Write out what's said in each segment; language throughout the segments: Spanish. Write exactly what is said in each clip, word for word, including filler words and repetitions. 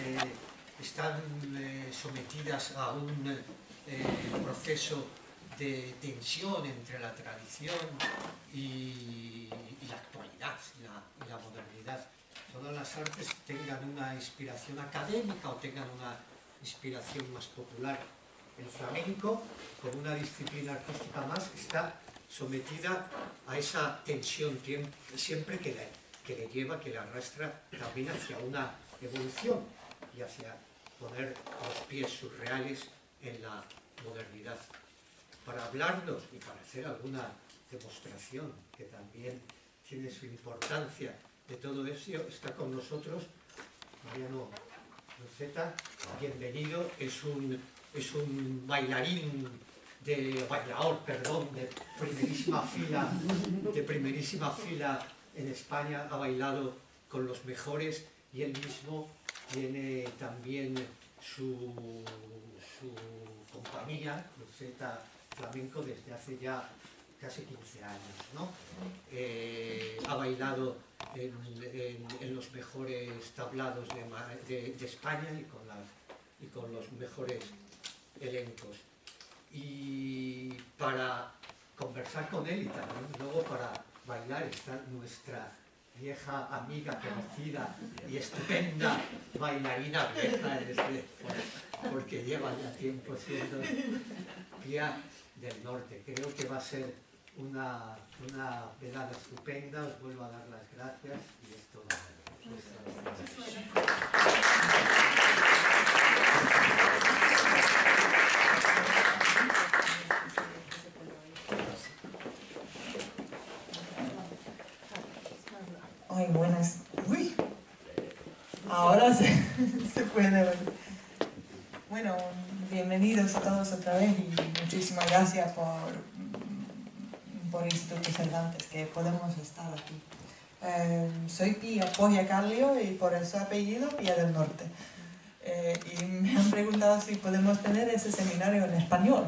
eh, están eh, sometidas a un eh, proceso de tensión entre la tradición y, y la actualidad y la, y la modernidad. Todas las artes tengan una inspiración académica o tengan una inspiración más popular. El flamenco, como una disciplina artística más, está sometida a esa tensión siempre que le, que le lleva, que le arrastra también hacia una evolución y hacia poner los pies surreales en la modernidad. Para hablarnos y para hacer alguna demostración que también tiene su importancia de todo eso, está con nosotros Mariano Luceta. Bienvenido, es un, es un bailarín de bailador, perdón, de primerísima fila, de primerísima fila en España, ha bailado con los mejores y él mismo tiene también su, su compañía, Luceta Flamenco, desde hace ya casi quince años, ¿no? Eh, ha bailado en, en, en los mejores tablados de, de, de España y con, las, y con los mejores elencos. Y para conversar con él y también luego para bailar está nuestra vieja amiga, conocida y estupenda bailarina vieja, desde, porque lleva ya tiempo siendo Pía del Norte. Creo que va a ser una, una velada estupenda. Os vuelvo a dar las gracias y es todo. Ay, buenas. Uy, ahora se, se puede ver. Bueno, bienvenidos a todos otra vez y muchísimas gracias por, por Instituto Cervantes, que podemos estar aquí. Eh, soy Pía Polla Carlio y por ese apellido Pía del Norte. Eh, y me han preguntado si podemos tener ese seminario en español.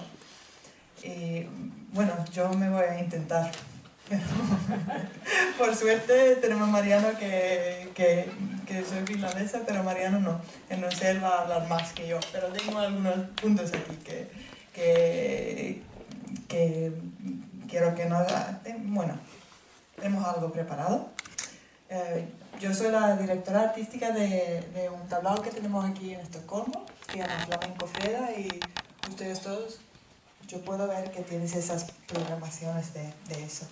Y bueno, yo me voy a intentar. Pero, por suerte tenemos a Mariano que, que, que soy finlandesa, pero Mariano no, en no sé, él va a hablar más que yo, pero tengo algunos puntos aquí que, que, que quiero que nos... Bueno, tenemos algo preparado. Eh, yo soy la directora artística de, de un tablao que tenemos aquí en Estocolmo, que se llama Flamenco Freda, y ustedes todos, yo puedo ver que tienes esas programaciones de, de eso.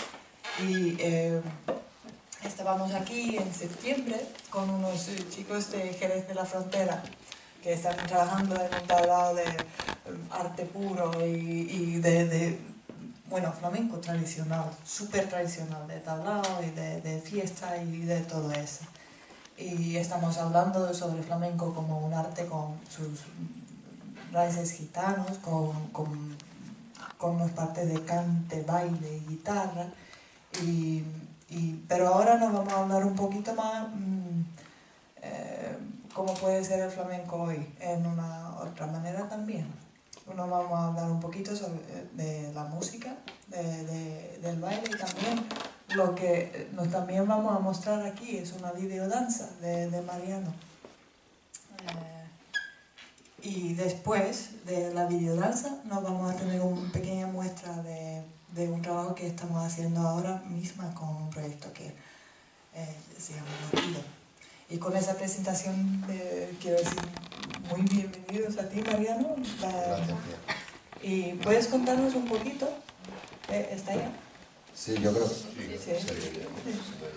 Y eh, estábamos aquí en septiembre con unos eh, chicos de Jerez de la Frontera que están trabajando en un tablao de eh, arte puro y, y de, de, bueno, flamenco tradicional, súper tradicional, de tablao y de, de fiesta y de todo eso. Y estamos hablando sobre flamenco como un arte con sus raíces gitanos, con, con, con unas partes de cante, baile y guitarra. Y, y, pero ahora nos vamos a hablar un poquito más mmm, eh, cómo puede ser el flamenco hoy, en una otra manera también. Nos vamos a hablar un poquito sobre, de la música, de, de, del baile, y también lo que nos también vamos a mostrar aquí es una videodanza de, de Mariano. Eh, y después de la videodanza nos vamos a tener una pequeña muestra de de un trabajo que estamos haciendo ahora misma con un proyecto que eh, se llama Latido. Y con esa presentación eh, quiero decir muy bienvenidos a ti, Mariano. Gracias. ¿Y puedes contarnos un poquito? Eh, ¿Está ya? Sí, yo creo que sí. Sí. Se ve bien. Eh,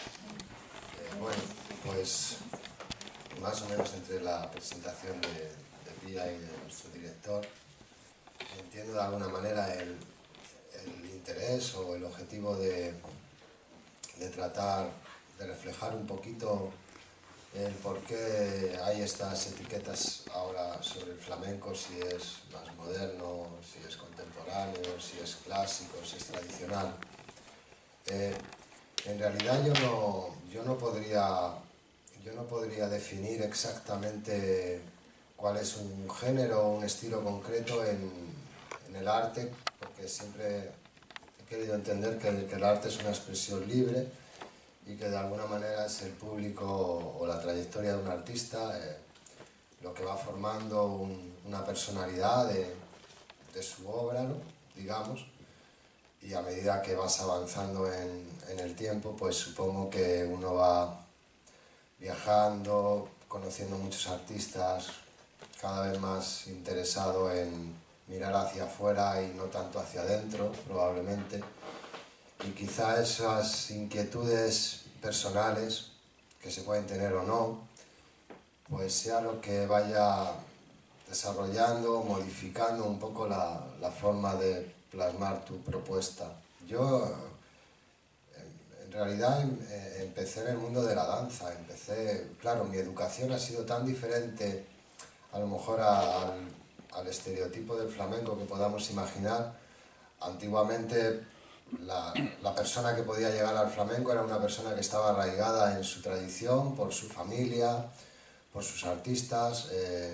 bueno, pues más o menos entre la presentación de, de Pía y de nuestro director, entiendo de alguna manera el el interés o el objetivo de, de tratar de reflejar un poquito el por qué hay estas etiquetas ahora sobre el flamenco, si es más moderno, si es contemporáneo, si es clásico, si es tradicional. Eh, en realidad yo no, yo no podría, yo no podría definir exactamente cuál es un género o un estilo concreto en, en el arte, porque siempre he querido entender que el, que el arte es una expresión libre y que de alguna manera es el público o la trayectoria de un artista eh, lo que va formando un, una personalidad de, de su obra, ¿no? Digamos, y a medida que vas avanzando en, en el tiempo, pues supongo que uno va viajando, conociendo muchos artistas, cada vez más interesado en mirar hacia afuera y no tanto hacia adentro, probablemente. Y quizá esas inquietudes personales, que se pueden tener o no, pues sea lo que vaya desarrollando, modificando un poco la, la forma de plasmar tu propuesta. Yo, en, en realidad, em, eh, empecé en el mundo de la danza. Empecé, claro, mi educación ha sido tan diferente, a lo mejor, a, al, al estereotipo del flamenco que podamos imaginar. Antiguamente, la, la persona que podía llegar al flamenco era una persona que estaba arraigada en su tradición, por su familia, por sus artistas, eh,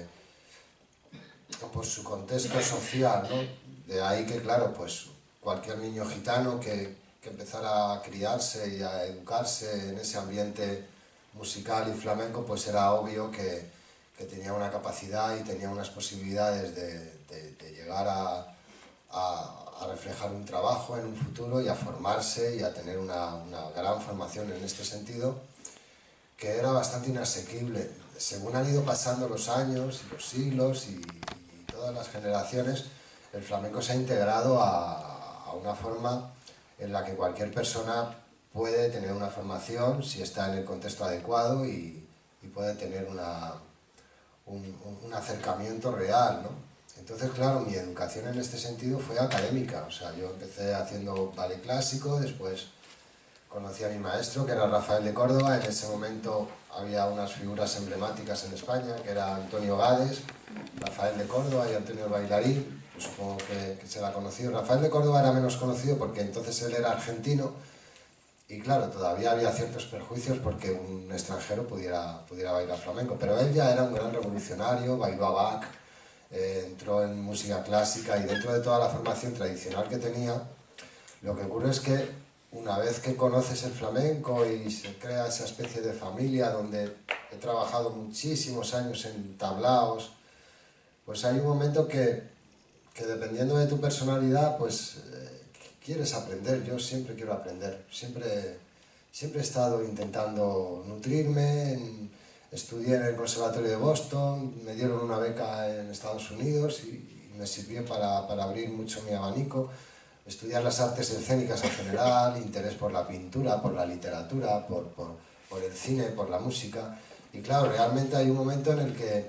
por su contexto social, ¿no? De ahí que, claro, pues cualquier niño gitano que, que empezara a criarse y a educarse en ese ambiente musical y flamenco, pues era obvio que, que tenía una capacidad y tenía unas posibilidades de, de, de llegar a, a, a reflejar un trabajo en un futuro y a formarse y a tener una, una gran formación en este sentido, que era bastante inasequible. Según han ido pasando los años y los siglos y, y todas las generaciones, el flamenco se ha integrado a, a una forma en la que cualquier persona puede tener una formación si está en el contexto adecuado y, y puede tener una, un, un acercamiento real, ¿no? Entonces, claro, mi educación en este sentido fue académica. O sea, yo empecé haciendo ballet clásico, después conocí a mi maestro, que era Rafael de Córdoba. En ese momento había unas figuras emblemáticas en España, que era Antonio Gades, Rafael de Córdoba y Antonio el Bailarín. Pues supongo que, que se la ha conocido. Rafael de Córdoba era menos conocido porque entonces él era argentino y, claro, todavía había ciertos perjuicios porque un extranjero pudiera, pudiera bailar flamenco. Pero él ya era un gran revolucionario, bailó a Bach, eh, entró en música clásica y dentro de toda la formación tradicional que tenía, lo que ocurre es que una vez que conoces el flamenco y se crea esa especie de familia donde he trabajado muchísimos años en tablaos, pues hay un momento que, que dependiendo de tu personalidad, pues eh, quieres aprender. Yo siempre quiero aprender, siempre, siempre he estado intentando nutrirme. En, estudié en el Conservatorio de Boston, me dieron una beca en Estados Unidos y, y me sirvió para, para abrir mucho mi abanico. Estudiar las artes escénicas en general, interés por la pintura, por la literatura, por, por, por el cine, por la música. Y claro, realmente hay un momento en el que,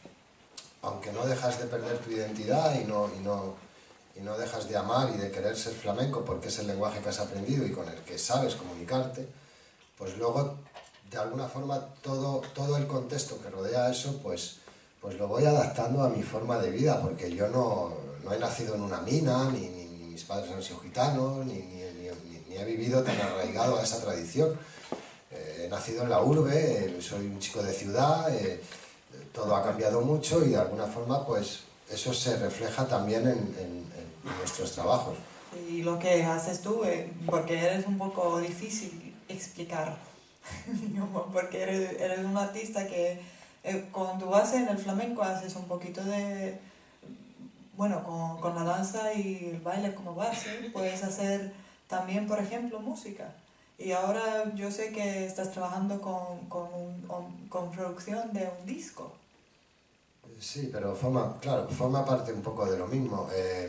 aunque no dejas de perder tu identidad y no, y no, y no dejas de amar y de querer ser flamenco porque es el lenguaje que has aprendido y con el que sabes comunicarte, pues luego, de alguna forma, todo, todo el contexto que rodea eso, pues, pues lo voy adaptando a mi forma de vida, porque yo no, no he nacido en una mina, ni, ni mis padres han sido gitanos, ni, ni, ni, ni he vivido tan arraigado a esa tradición. Eh, he nacido en la urbe, eh, soy un chico de ciudad, eh, todo ha cambiado mucho y de alguna forma pues eso se refleja también en, en, en nuestros trabajos. Y lo que haces tú, eh, porque eres un poco difícil explicar, porque eres, eres un artista que eh, con tu base en el flamenco haces un poquito de, bueno, con, con la danza y el baile como base, puedes hacer también, por ejemplo, música. Y ahora yo sé que estás trabajando con, con, un, con producción de un disco. Sí, pero forma, claro, forma parte un poco de lo mismo. Eh,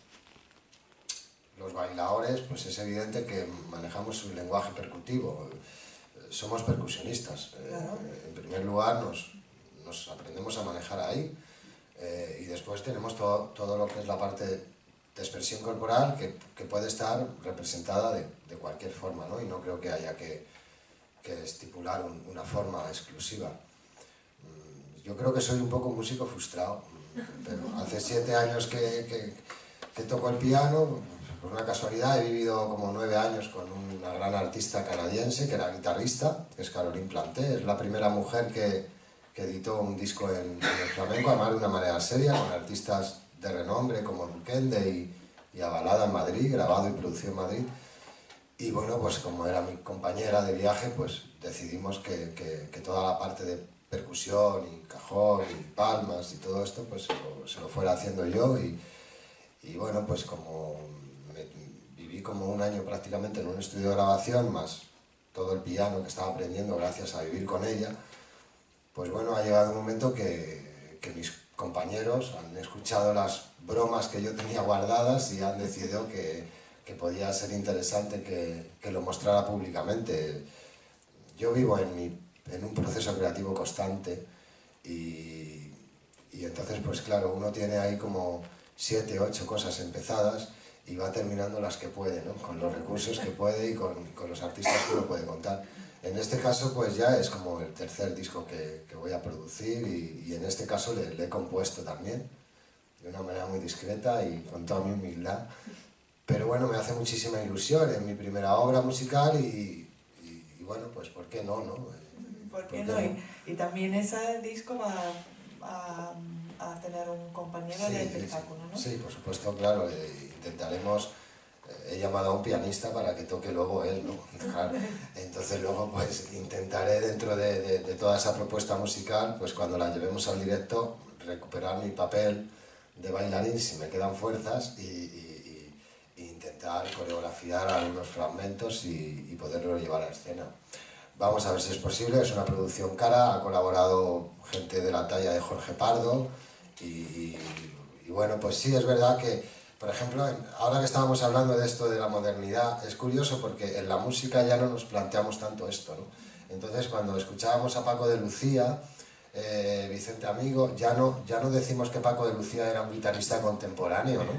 los bailadores, pues es evidente que manejamos un lenguaje percutivo. Somos percusionistas. Eh, Claro. En primer lugar, nos, nos aprendemos a manejar ahí. Eh, y después tenemos todo, todo lo que es la parte de expresión corporal que, que puede estar representada de, de cualquier forma, ¿no? Y no creo que haya que, que estipular un, una forma exclusiva. Yo creo que soy un poco músico frustrado, pero hace siete años que, que, que toco el piano. Por una casualidad he vivido como nueve años con una gran artista canadiense que era guitarrista, que es Caroline Planté. Es la primera mujer que, que editó un disco en, en el flamenco, además de una manera seria, con artistas de renombre como Duquende y, y Avalada en Madrid, grabado y producido en Madrid. Y bueno, pues como era mi compañera de viaje, pues decidimos que, que, que toda la parte de percusión y cajón y palmas y todo esto, pues se lo, se lo fuera haciendo yo. Y, y bueno, pues como me, viví como un año prácticamente en un estudio de grabación, más todo el piano que estaba aprendiendo gracias a vivir con ella, pues bueno, ha llegado un momento que, que mis compañeros han escuchado las bromas que yo tenía guardadas y han decidido que, que podía ser interesante que, que lo mostrara públicamente. Yo vivo en, mi, en un proceso creativo constante y, y entonces, pues claro, uno tiene ahí como siete, ocho cosas empezadas y va terminando las que puede, ¿no? Con los recursos que puede y con, con los artistas que uno puede contar. En este caso, pues ya es como el tercer disco que, que voy a producir y, y en este caso le, le he compuesto también, de una manera muy discreta y con toda mi humildad. Pero bueno, me hace muchísima ilusión, es mi primera obra musical y, y, y bueno, pues ¿por qué no, no? ¿Por qué no? Y, y también ese disco va a, a tener un compañero Sí, de espectáculo, ¿no? sí, por supuesto, claro, eh, intentaremos, eh, he llamado a un pianista para que toque luego él, ¿no? Claro. Entonces luego pues intentaré dentro de, de, de toda esa propuesta musical, pues cuando la llevemos al directo, recuperar mi papel de bailarín si me quedan fuerzas y, y, y, y intentar coreografiar algunos fragmentos y, y poderlo llevar a escena. Vamos a ver si es posible, es una producción cara, ha colaborado gente de la talla de Jorge Pardo y, y, y bueno, pues sí, es verdad que, por ejemplo, ahora que estábamos hablando de esto de la modernidad, es curioso porque en la música ya no nos planteamos tanto esto, ¿no? Entonces, cuando escuchábamos a Paco de Lucía, eh, Vicente Amigo, ya no, ya no decimos que Paco de Lucía era un guitarrista contemporáneo, ¿no?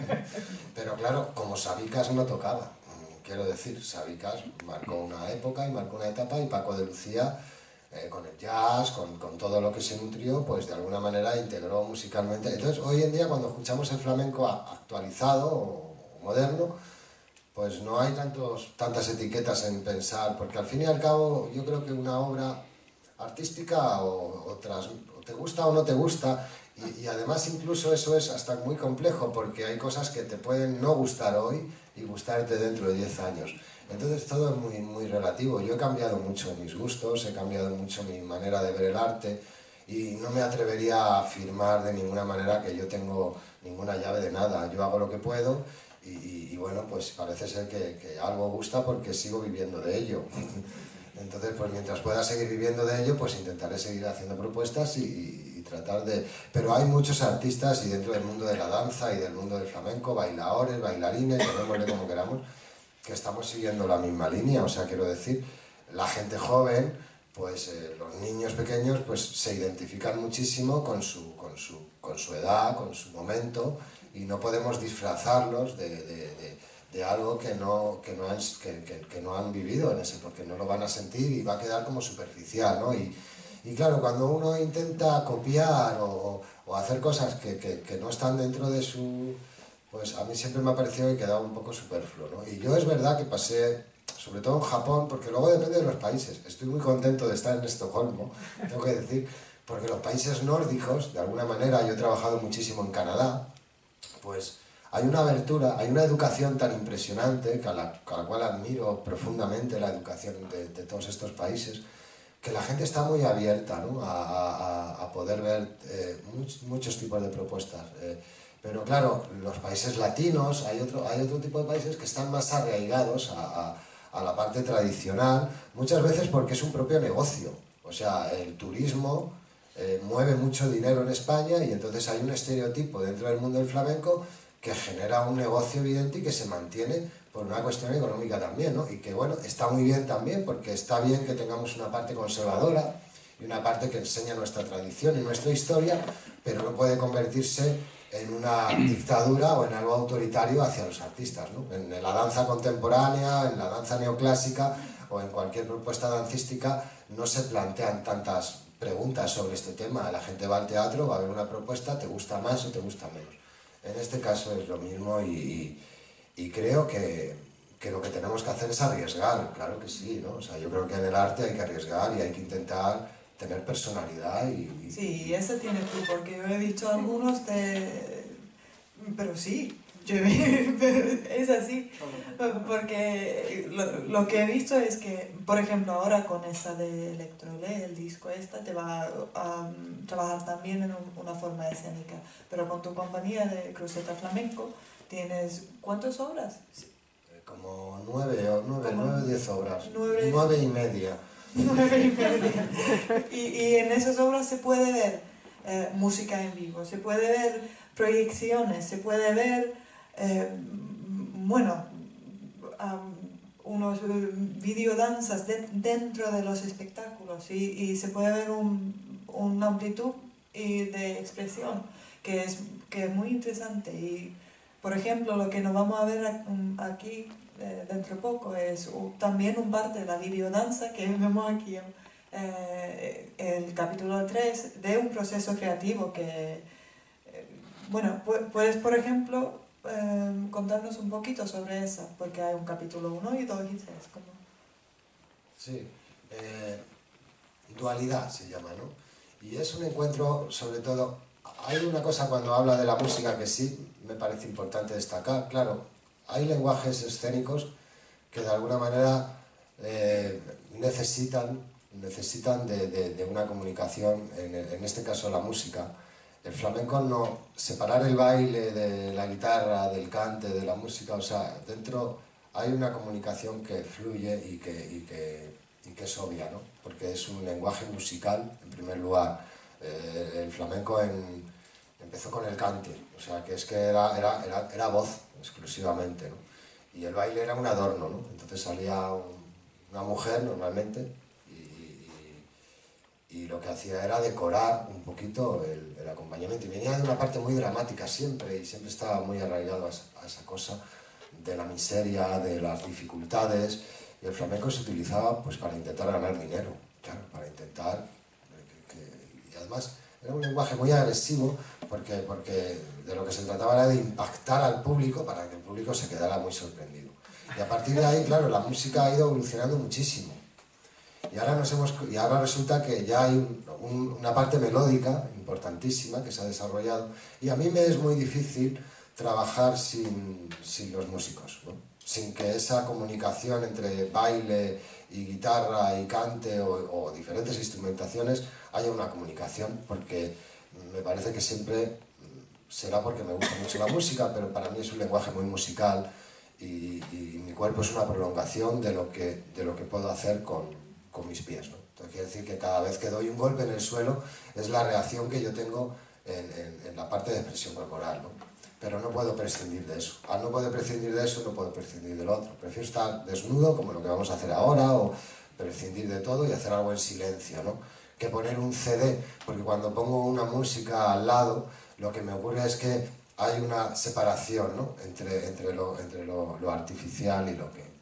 Pero claro, como Sabicas no tocaba. Quiero decir, Sabicas marcó una época y marcó una etapa y Paco de Lucía, eh, con el jazz, con, con todo lo que se nutrió, pues de alguna manera integró musicalmente. Entonces, hoy en día cuando escuchamos el flamenco actualizado o moderno, pues no hay tantos, tantas etiquetas en pensar, porque al fin y al cabo yo creo que una obra artística o, o, tras, o te gusta o no te gusta, y, y además incluso eso es hasta muy complejo, porque hay cosas que te pueden no gustar hoy y gustarte dentro de diez años. Entonces todo es muy, muy relativo. Yo he cambiado mucho mis gustos, he cambiado mucho mi manera de ver el arte y no me atrevería a afirmar de ninguna manera que yo tengo ninguna llave de nada. Yo hago lo que puedo y, y, y bueno, pues parece ser que, que algo gusta porque sigo viviendo de ello. Entonces, pues mientras pueda seguir viviendo de ello, pues intentaré seguir haciendo propuestas y, y tratar de... Pero hay muchos artistas y dentro del mundo de la danza y del mundo del flamenco, bailadores, bailarines, llamémosle como queramos, que estamos siguiendo la misma línea. O sea, quiero decir, la gente joven, pues eh, los niños pequeños, pues se identifican muchísimo con su, con su, con su edad, con su momento, y no podemos disfrazarlos de... de, de de algo que no, que, no han, que, que, que no han vivido en ese, porque no lo van a sentir y va a quedar como superficial, ¿no? Y, y claro, cuando uno intenta copiar o, o hacer cosas que, que, que no están dentro de su... Pues a mí siempre me ha parecido que quedaba un poco superfluo, ¿no? Y yo es verdad que pasé, sobre todo en Japón, porque luego depende de los países. Estoy muy contento de estar en Estocolmo, tengo que decir, porque los países nórdicos, de alguna manera, yo he trabajado muchísimo en Canadá, pues... hay una abertura, hay una educación tan impresionante, que a, la, a la cual admiro profundamente la educación de, de todos estos países, que la gente está muy abierta, ¿no? a, a, a poder ver eh, much, muchos tipos de propuestas. Eh, pero claro, los países latinos, hay otro, hay otro tipo de países que están más arraigados a, a, a la parte tradicional, muchas veces porque es un propio negocio. O sea, el turismo eh, mueve mucho dinero en España y entonces hay un estereotipo dentro del mundo del flamenco que genera un negocio evidente y que se mantiene por una cuestión económica también, ¿no? Y que, bueno, está muy bien también, porque está bien que tengamos una parte conservadora y una parte que enseña nuestra tradición y nuestra historia, pero no puede convertirse en una dictadura o en algo autoritario hacia los artistas, ¿no? En la danza contemporánea, en la danza neoclásica o en cualquier propuesta dancística no se plantean tantas preguntas sobre este tema. La gente va al teatro, va a ver una propuesta, te gusta más o te gusta menos. En este caso es lo mismo y, y, y creo que, que lo que tenemos que hacer es arriesgar, claro que sí, ¿no? O sea, yo creo que en el arte hay que arriesgar y hay que intentar tener personalidad y... y sí, y eso tienes tú, porque yo he visto algunos de... Pero sí, yo, es así, porque lo, lo que he visto es que, por ejemplo, ahora con esa de Electrolé, el disco esta, te va a um, trabajar también en un, una forma escénica, pero con tu compañía de Cruzeta Flamenco tienes, ¿cuántas obras? Como nueve o nueve, Como nueve, diez obras, nueve, nueve y media. Nueve y media. Y, y en esas obras se puede ver eh, música en vivo, se puede ver proyecciones, se puede ver, eh, bueno, um, unos videodanzas de, dentro de los espectáculos y, y se puede ver un, una amplitud y de expresión que es, que es muy interesante. Y, por ejemplo, lo que nos vamos a ver aquí eh, dentro de poco es uh, también un parte de la videodanza que vemos aquí en eh, el capítulo tres de un proceso creativo que, eh, bueno, puedes, por ejemplo, eh, contarnos un poquito sobre esa, porque hay un capítulo uno y dos y tres. ¿Cómo? Sí, eh, dualidad se llama, ¿no? Y es un encuentro, sobre todo, hay una cosa cuando habla de la música que sí me parece importante destacar, claro, hay lenguajes escénicos que de alguna manera eh, necesitan, necesitan de, de, de una comunicación, en, en este caso la música. El flamenco no, separar el baile de la guitarra, del cante, de la música, o sea, dentro hay una comunicación que fluye y que, y que, y que es obvia, ¿no? Porque es un lenguaje musical, en primer lugar. Eh, el flamenco en, empezó con el cante, o sea, que es que era, era, era, era voz exclusivamente, ¿no? Y el baile era un adorno, ¿no? Entonces salía un, una mujer normalmente y, y, y lo que hacía era decorar un poquito el, el acompañamiento. Y venía de una parte muy dramática siempre y siempre estaba muy arraigado a esa, a esa cosa de la miseria, de las dificultades. Y el flamenco se utilizaba pues para intentar ganar dinero, claro, para intentar... Que, que, y además era un lenguaje muy agresivo porque, porque de lo que se trataba era de impactar al público para que el público se quedara muy sorprendido. Y a partir de ahí, claro, la música ha ido evolucionando muchísimo. Y ahora, nos hemos, y ahora resulta que ya hay un, un, una parte melódica importantísima que se ha desarrollado. Y a mí me es muy difícil trabajar sin, sin los músicos, ¿no? Sin que esa comunicación entre baile y guitarra y cante o, o diferentes instrumentaciones haya una comunicación, porque me parece que siempre será porque me gusta mucho la música, pero para mí es un lenguaje muy musical y, y mi cuerpo es una prolongación de lo que, de lo que puedo hacer con, con mis pies, ¿no? Entonces quiere decir que cada vez que doy un golpe en el suelo es la reacción que yo tengo en, en, en la parte de expresión corporal, ¿no? Pero no puedo prescindir de eso. Al no poder prescindir de eso, no puedo prescindir del otro. Prefiero estar desnudo, como lo que vamos a hacer ahora, o prescindir de todo y hacer algo en silencio, ¿no? Que poner un C D, porque cuando pongo una música al lado, lo que me ocurre es que hay una separación, ¿no? entre, entre, lo, entre lo, lo artificial y lo que...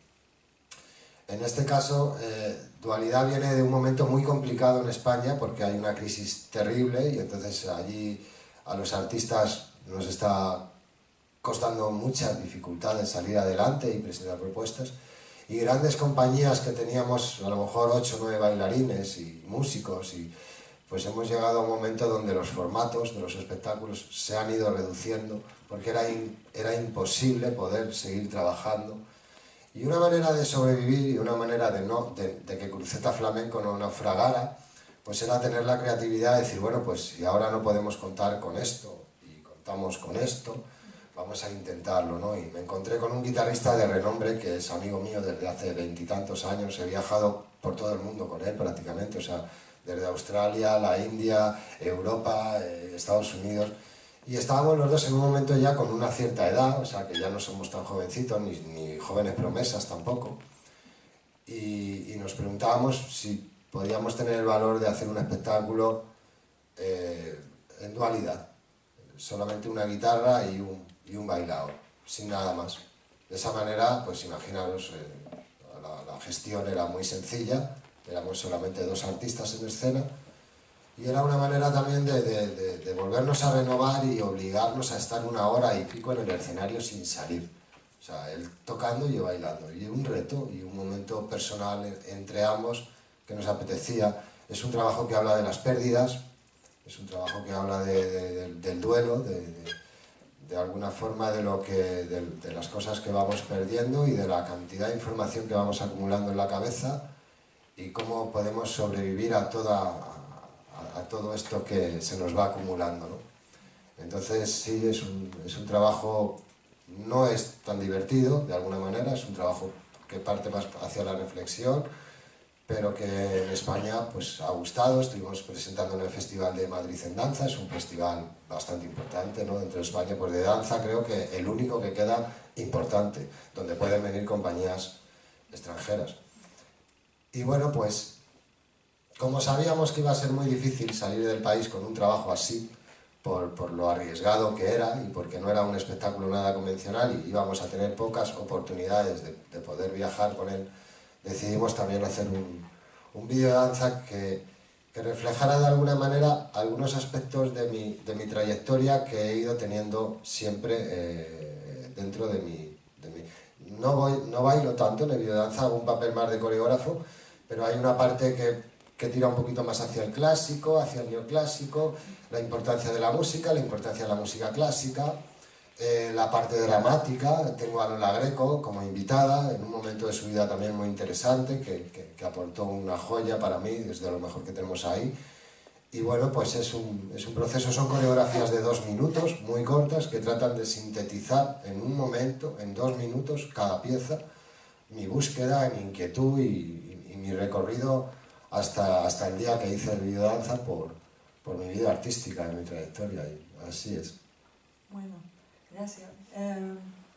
En este caso, eh, dualidad viene de un momento muy complicado en España, porque hay una crisis terrible y entonces allí a los artistas nos está costando muchas dificultades salir adelante y presentar propuestas. Y grandes compañías que teníamos a lo mejor ocho o nueve bailarines y músicos, y pues hemos llegado a un momento donde los formatos de los espectáculos se han ido reduciendo porque era, in, era imposible poder seguir trabajando. Y una manera de sobrevivir y una manera de, no, de, de que Cruzeta Flamenco no naufragara, pues era tener la creatividad de decir, bueno, pues si ahora no podemos contar con esto y contamos con esto, vamos a intentarlo, ¿no? Y me encontré con un guitarrista de renombre que es amigo mío desde hace veintitantos años. He viajado por todo el mundo con él prácticamente, o sea, desde Australia, la India, Europa, eh, Estados Unidos. Y estábamos los dos en un momento ya con una cierta edad, o sea, que ya no somos tan jovencitos, ni, ni jóvenes promesas tampoco. Y, y nos preguntábamos si podíamos tener el valor de hacer un espectáculo eh, en dualidad. Solamente una guitarra y un, y un bailao, sin nada más. De esa manera, pues imaginaros, eh, la, la gestión era muy sencilla, éramos solamente dos artistas en escena, y era una manera también de, de, de, de volvernos a renovar y obligarnos a estar una hora y pico en el escenario sin salir. O sea, él tocando y yo bailando. Y un reto y un momento personal entre ambos que nos apetecía. Es un trabajo que habla de las pérdidas, es un trabajo que habla de, de, de, del duelo, de, de, de alguna forma de, lo que, de, de las cosas que vamos perdiendo y de la cantidad de información que vamos acumulando en la cabeza y cómo podemos sobrevivir a, toda, a, a todo esto que se nos va acumulando, ¿no? Entonces sí, es un, es un trabajo, no es tan divertido de alguna manera, es un trabajo que parte más hacia la reflexión, pero que en España pues ha gustado. Estuvimos presentando en el Festival de Madrid en Danza, es un festival bastante importante, ¿no?, dentro de España, pues de danza creo que el único que queda importante, donde pueden venir compañías extranjeras. Y bueno, pues como sabíamos que iba a ser muy difícil salir del país con un trabajo así, por, por lo arriesgado que era y porque no era un espectáculo nada convencional y íbamos a tener pocas oportunidades de, de poder viajar con él, decidimos también hacer un, un vídeo de danza que, que reflejara de alguna manera algunos aspectos de mi, de mi trayectoria que he ido teniendo siempre eh, dentro de mi... De mi no, voy, no bailo tanto en el vídeo de danza, hago un papel más de coreógrafo, pero hay una parte que, que tira un poquito más hacia el clásico, hacia el neoclásico, la importancia de la música, la importancia de la música clásica, Eh, la parte dramática. Tengo a Lola Greco como invitada en un momento de su vida también muy interesante que, que, que aportó una joya para mí, desde lo mejor que tenemos ahí. Y bueno, pues es un, es un proceso, son coreografías de dos minutos muy cortas que tratan de sintetizar en un momento, en dos minutos cada pieza, mi búsqueda, mi inquietud y, y, y mi recorrido hasta, hasta el día que hice el vídeo danza por, por mi vida artística, en mi trayectoria, y así es. Bueno, gracias. Eh,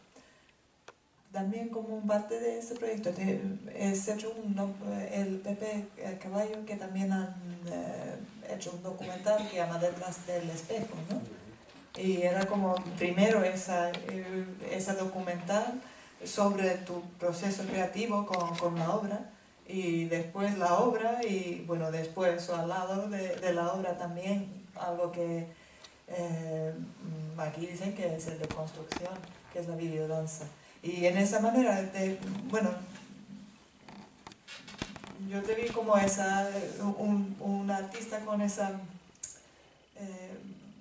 también como parte de este proyecto te, es hecho un, el Pepe Caballo, que también han eh, hecho un documental que llama Detrás del Espejo, ¿no? Y era como primero esa, esa documental sobre tu proceso creativo con, con la obra, y después la obra, y bueno, después al lado de, de la obra también algo que eh, aquí dicen que es el de construcción, que es la videodanza. Y en esa manera, de, bueno, yo te vi como esa, un, un artista con esa... Eh,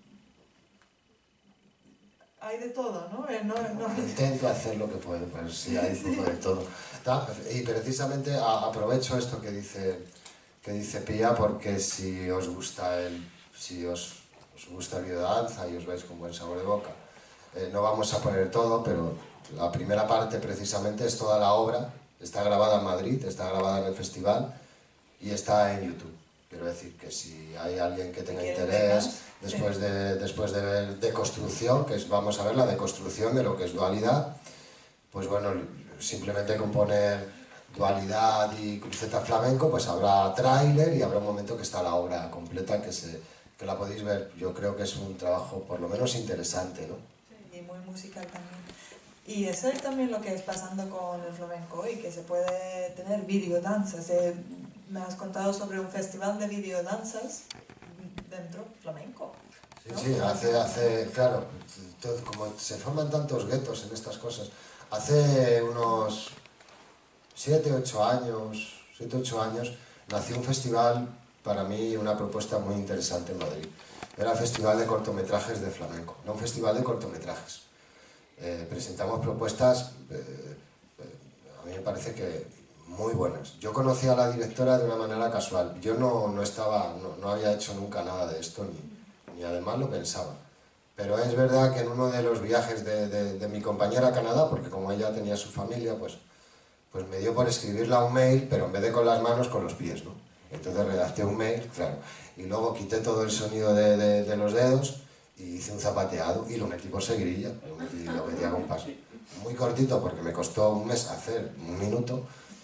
hay de todo, ¿no? no, no... Intento hacer lo que puedo, pero sí, hay un poco de todo. Y precisamente aprovecho esto que dice, que dice Pía, porque si os gusta el, si os, os gusta el videodanza y os veis con buen sabor de boca, eh, no vamos a poner todo, pero la primera parte precisamente es toda la obra. Está grabada en Madrid, está grabada en el festival y está en YouTube. Quiero decir que si hay alguien que tenga interés, después de, después de ver Deconstrucción, que es, vamos a ver la deconstrucción de lo que es dualidad, pues bueno, simplemente con poner dualidad y cruceta flamenco, pues habrá tráiler y habrá un momento que está la obra completa, que, se, que la podéis ver. Yo creo que es un trabajo por lo menos interesante, ¿no? Sí, y muy musical también. Y eso es también lo que es pasando con el flamenco hoy, que se puede tener videodanzas. Eh, me has contado sobre un festival de videodanzas dentro flamenco, ¿no? Sí, sí, hace, hace claro, todo, como se forman tantos guetos en estas cosas, hace unos siete, ocho años, siete, ocho años, nació un festival, para mí una propuesta muy interesante en Madrid. Era el Festival de Cortometrajes de Flamenco, no un festival de cortometrajes. Eh, presentamos propuestas, eh, eh, a mí me parece que muy buenas. Yo conocí a la directora de una manera casual. Yo no, no estaba, no, no había hecho nunca nada de esto, ni, ni además lo pensaba. Pero es verdad que en uno de los viajes de, de, de mi compañera a Canadá, porque como ella tenía su familia, pues, pues me dio por escribirla un mail, pero en vez de con las manos, con los pies, ¿no? Entonces redacté un mail, claro, y luego quité todo el sonido de, de, de los dedos y hice un zapateado y lo metí por seguirilla, lo metí, lo metí a compás. Muy cortito porque me costó un mes hacer, un minuto,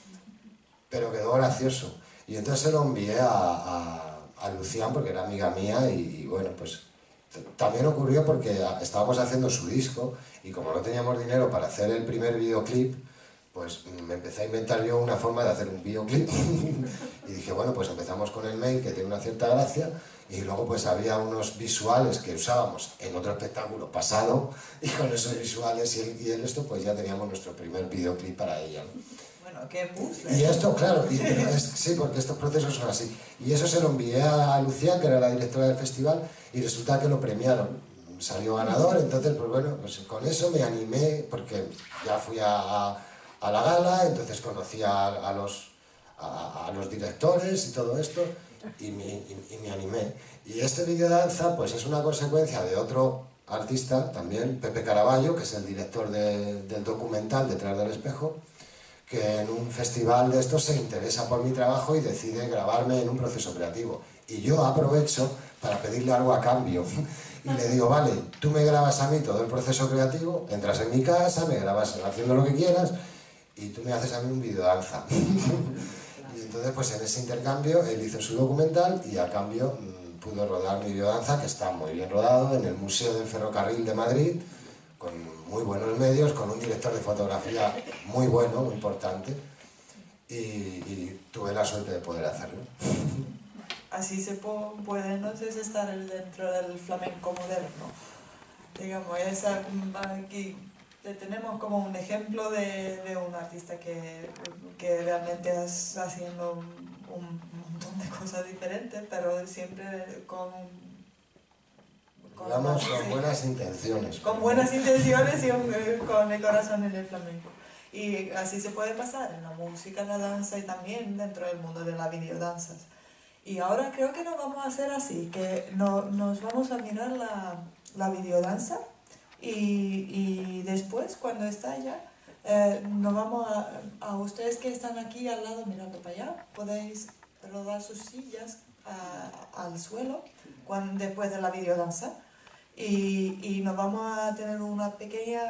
pero quedó gracioso. Y entonces se lo envié a, a, a Lucián, porque era amiga mía, y, y bueno, pues también ocurrió porque estábamos haciendo su disco y como no teníamos dinero para hacer el primer videoclip, pues me empecé a inventar yo una forma de hacer un videoclip y dije, bueno, pues empezamos con el mail, que tiene una cierta gracia, y luego pues había unos visuales que usábamos en otro espectáculo pasado, y con esos visuales y el, y el esto, pues ya teníamos nuestro primer videoclip para ella, ¿no? Bueno, qué puzzle. Y esto, claro, y, es, sí, porque estos procesos son así. Y eso se lo envié a Lucía, que era la directora del festival, y resulta que lo premiaron. salió ganador, entonces pues bueno, pues con eso me animé, porque ya fui a, a, a la gala, entonces conocí a, a, los, a, a los directores y todo esto, y me, y, y me animé. Y este videodanza pues es una consecuencia de otro artista también, Pepe Caraballo, que es el director de, del documental Detrás del Espejo, que en un festival de estos se interesa por mi trabajo y decide grabarme en un proceso creativo. Y yo aprovecho para pedirle algo a cambio. Y le digo, vale, tú me grabas a mí todo el proceso creativo, entras en mi casa, me grabas haciendo lo que quieras, y tú me haces a mí un videodanza. Y entonces, pues en ese intercambio, él hizo su documental y a cambio mmm, pudo rodar mi videodanza, que está muy bien rodado, en el Museo del Ferrocarril de Madrid, con muy buenos medios, con un director de fotografía muy bueno, muy importante, y, y tuve la suerte de poder hacerlo. Así se puede entonces estar dentro del flamenco moderno. Digamos, esa, aquí tenemos como un ejemplo de, de un artista que, que realmente está haciendo un, un montón de cosas diferentes, pero siempre con... con Digamos, con sí, buenas intenciones. Con buenas intenciones y con el corazón en el flamenco. Y así se puede pasar en la música, en la danza y también dentro del mundo de las videodanzas. Y ahora creo que nos vamos a hacer así, que no, nos vamos a mirar la, la videodanza y, y después, cuando está ya, eh, nos vamos a, a ustedes que están aquí al lado mirando para allá, podéis rodar sus sillas a, al suelo cuando, después de la videodanza y, y nos vamos a tener una pequeña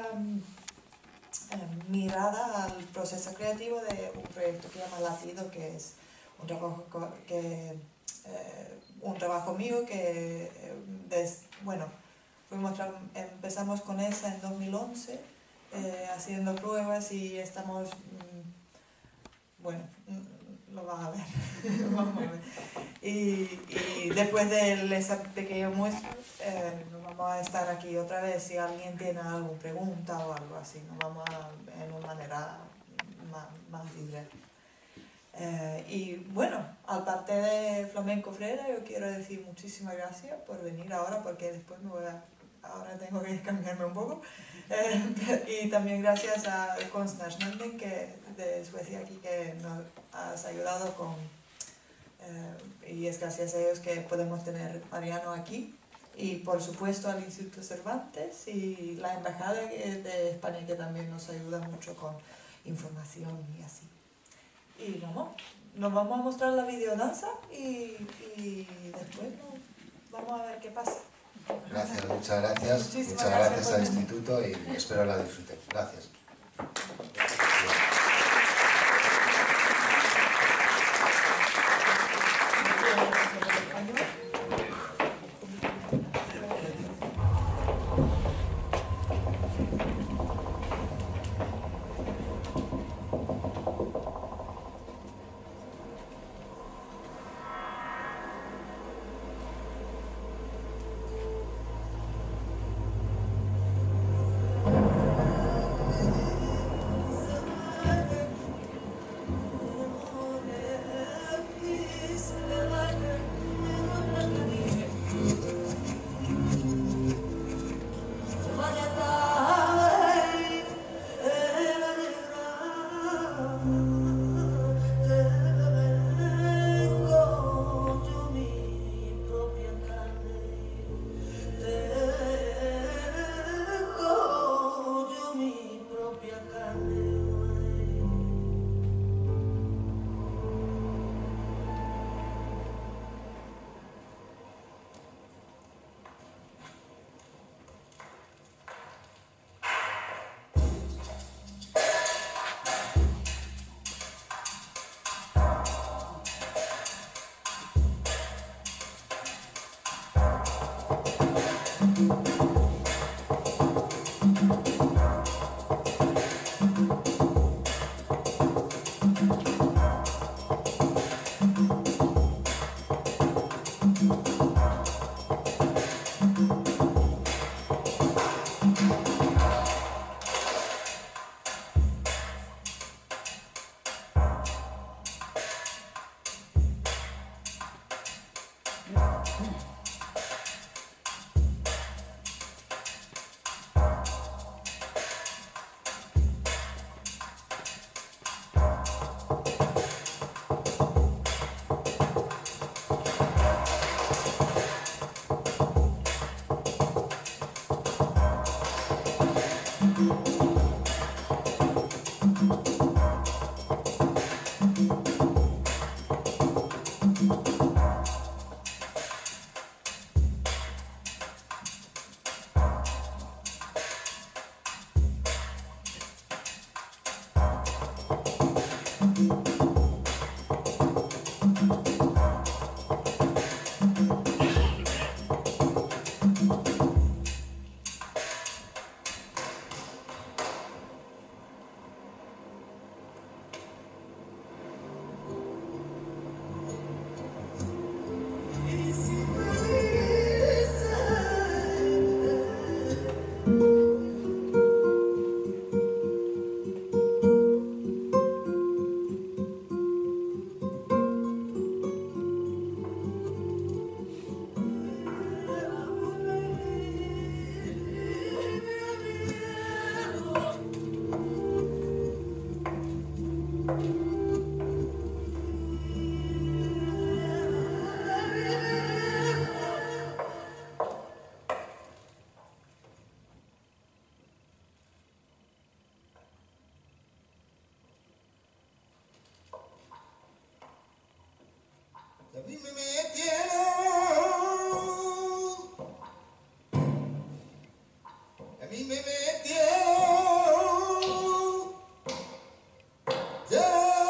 eh, mirada al proceso creativo de un proyecto que llama Latido, que es un trabajo que eh, un trabajo mío que eh, des, bueno fuimos empezamos con esa en dos mil once eh, haciendo pruebas y estamos mmm, bueno lo van a ver, vamos a ver. Y, y después de esa pequeña muestra eh, nos vamos a estar aquí otra vez si alguien tiene alguna pregunta o algo así, nos vamos a en una manera más, más libre. Eh, y bueno, aparte de Flamenco Frera, yo quiero decir muchísimas gracias por venir ahora, porque después me voy a, ahora tengo que cambiarme un poco. Eh, y también gracias a Konstnärsnämnden que de Suecia aquí que nos has ayudado con, eh, y es gracias a ellos que podemos tener Mariano aquí. Y por supuesto al Instituto Cervantes y la Embajada de España que también nos ayuda mucho con información y así. Y vamos, nos vamos a mostrar la videodanza y, y después nos, vamos a ver qué pasa. Gracias, muchas gracias. Muchísimas muchas gracias, gracias al Instituto y espero la disfruten. Gracias. A mí me metieron, a mí me metieron, ya.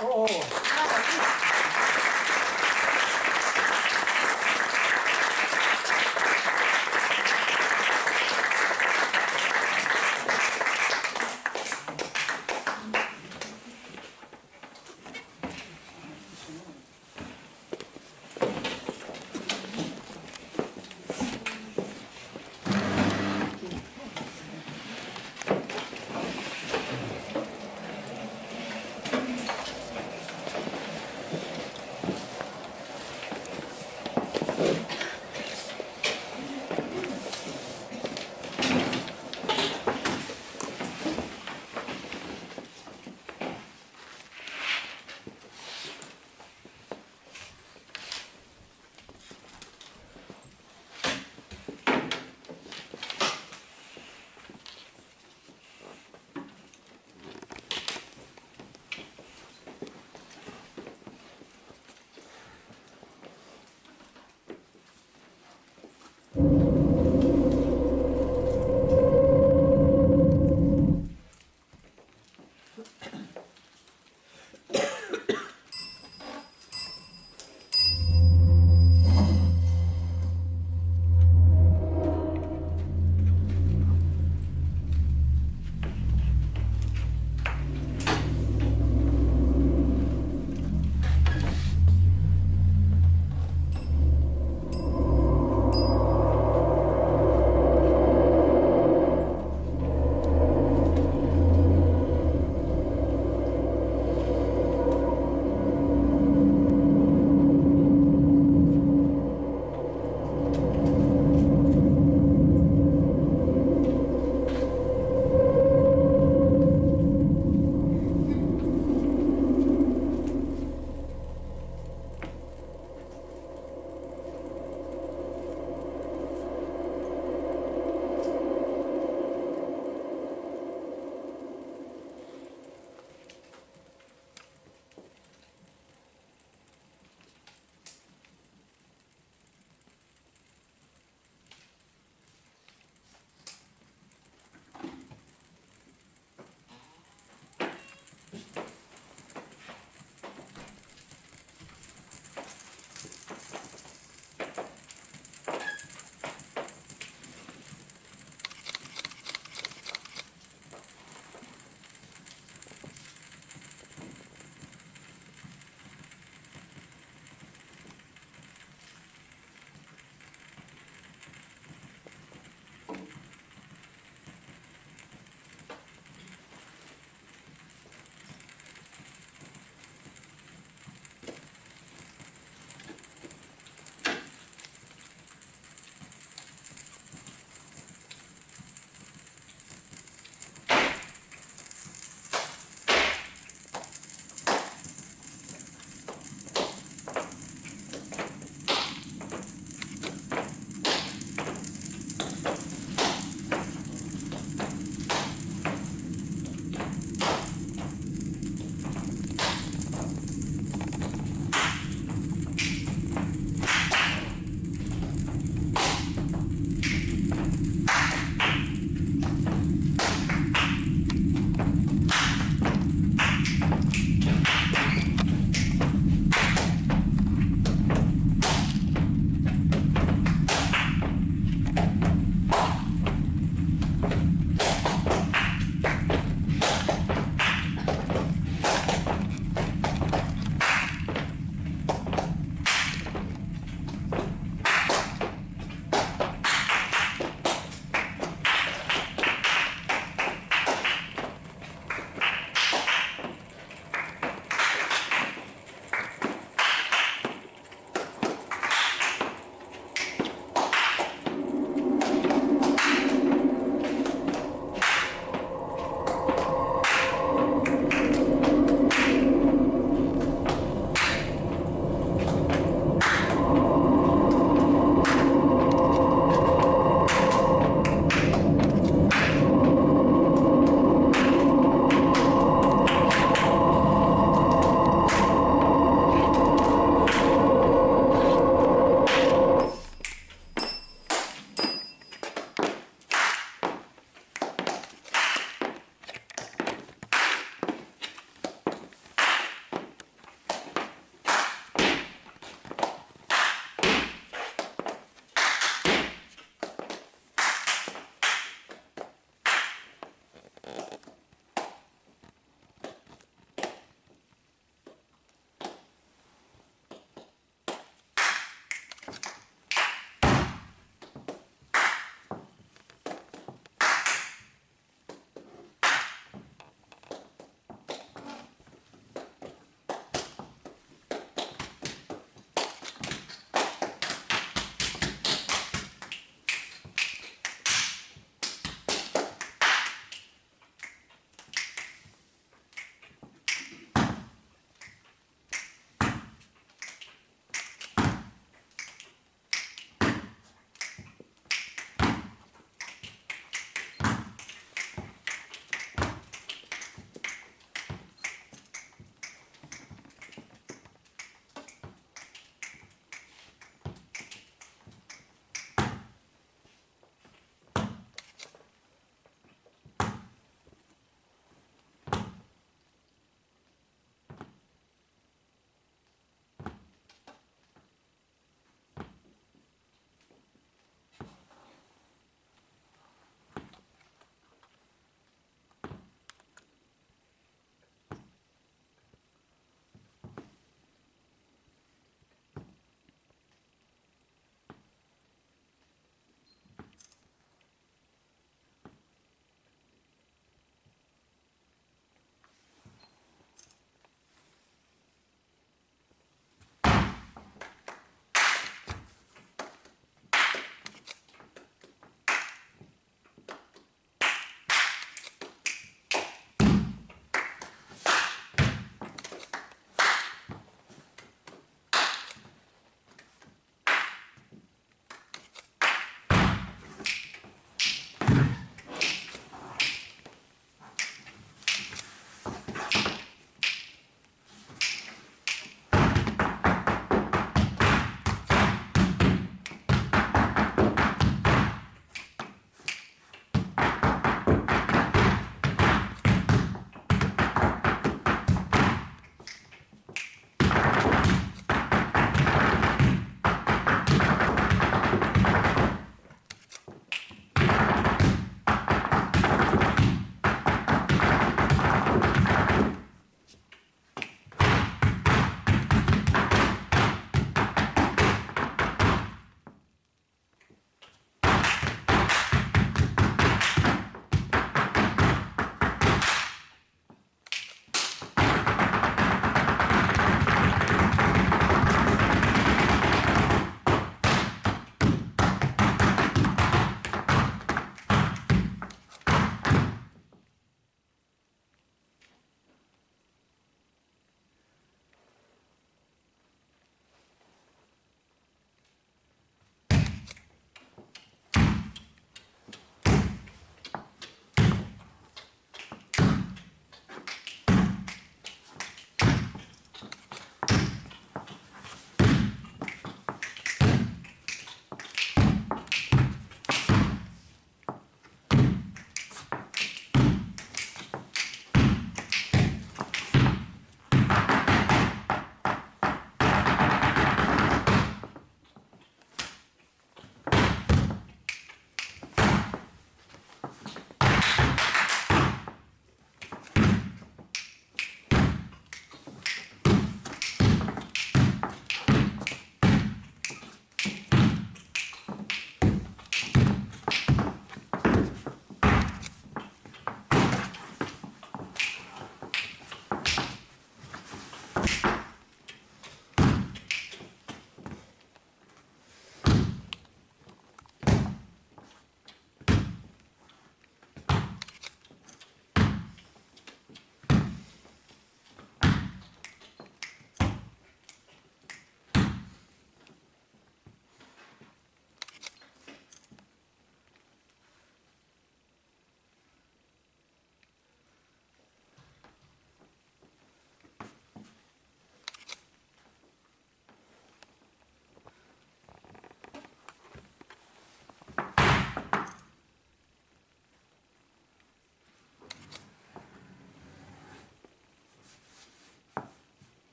Oh.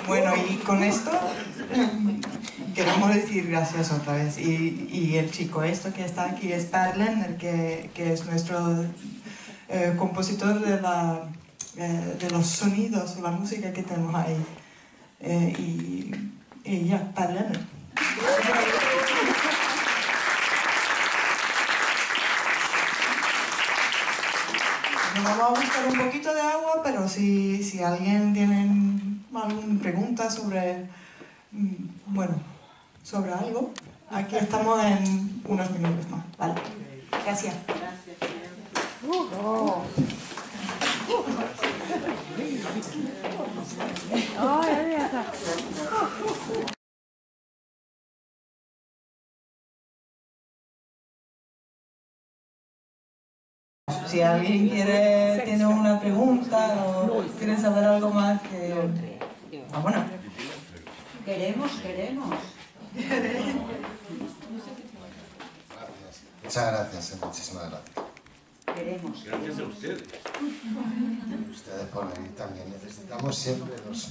Bueno, y con esto queremos decir gracias otra vez. Y, y el chico esto que está aquí es Per Lenner, que, que es nuestro eh, compositor de, la, eh, de los sonidos, la música que tenemos ahí. Eh, y, y ya, Per Lenner. Nos vamos a buscar un poquito de agua, pero si, si alguien tiene alguna pregunta sobre, bueno, sobre algo, aquí estamos en unos minutos más. Vale. Gracias. Gracias. Oh. Oh, ya está. Si alguien quiere, tiene una pregunta o quiere saber algo más, que... Ah, bueno. Queremos, queremos. Muchas gracias, eh, muchísimas gracias. Queremos. Gracias a ustedes. Ustedes por venir también. Necesitamos siempre los...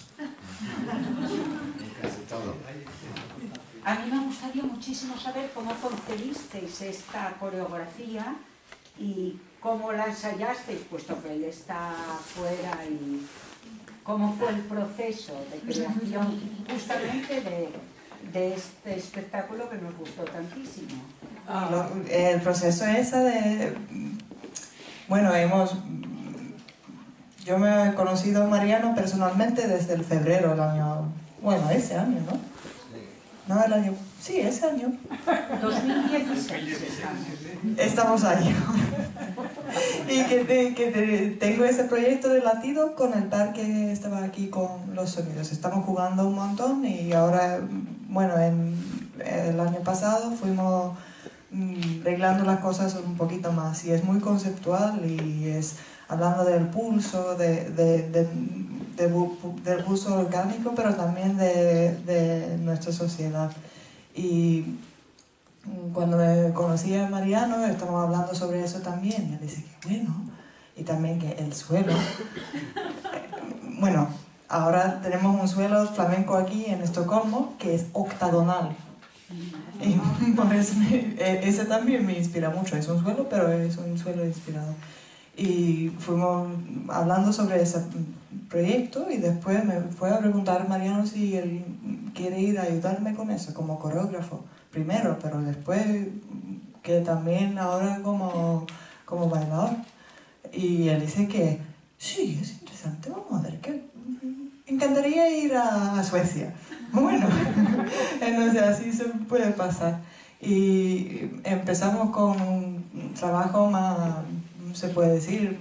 casi todo. A mí me gustaría muchísimo saber cómo concebisteis esta coreografía y cómo la ensayasteis, puesto que él está fuera, y cómo fue el proceso de creación justamente de, de este espectáculo que nos gustó tantísimo. Ah, lo, el proceso ese de... Bueno, hemos... Yo me he conocido a Mariano personalmente desde el febrero del año... Bueno, ese año, ¿no? No, el año... Sí, ese año. dos mil dieciséis. Estamos ahí. Y que, te, que te, tengo ese proyecto de latido con el par que estaba aquí con los sonidos. Estamos jugando un montón y ahora, bueno, en, el año pasado fuimos mm, arreglando las cosas un poquito más. Y es muy conceptual y es hablando del pulso, de, de, de, de, de del pulso orgánico, pero también de, de nuestra sociedad. Y cuando me conocí a Mariano, estábamos hablando sobre eso también, y él dice que bueno, y también que el suelo, bueno, ahora tenemos un suelo flamenco aquí en Estocolmo que es octagonal, y por eso me, ese también me inspira mucho, es un suelo, pero es un suelo inspirado. Y fuimos hablando sobre ese proyecto y después me fue a preguntar Mariano si él quiere ir a ayudarme con eso como coreógrafo primero, pero después que también ahora como, como bailador. Y él dice que sí, es interesante, vamos a ver, que encantaría ir a, a Suecia. Bueno, entonces así se puede pasar. Y empezamos con un trabajo más, se puede decir,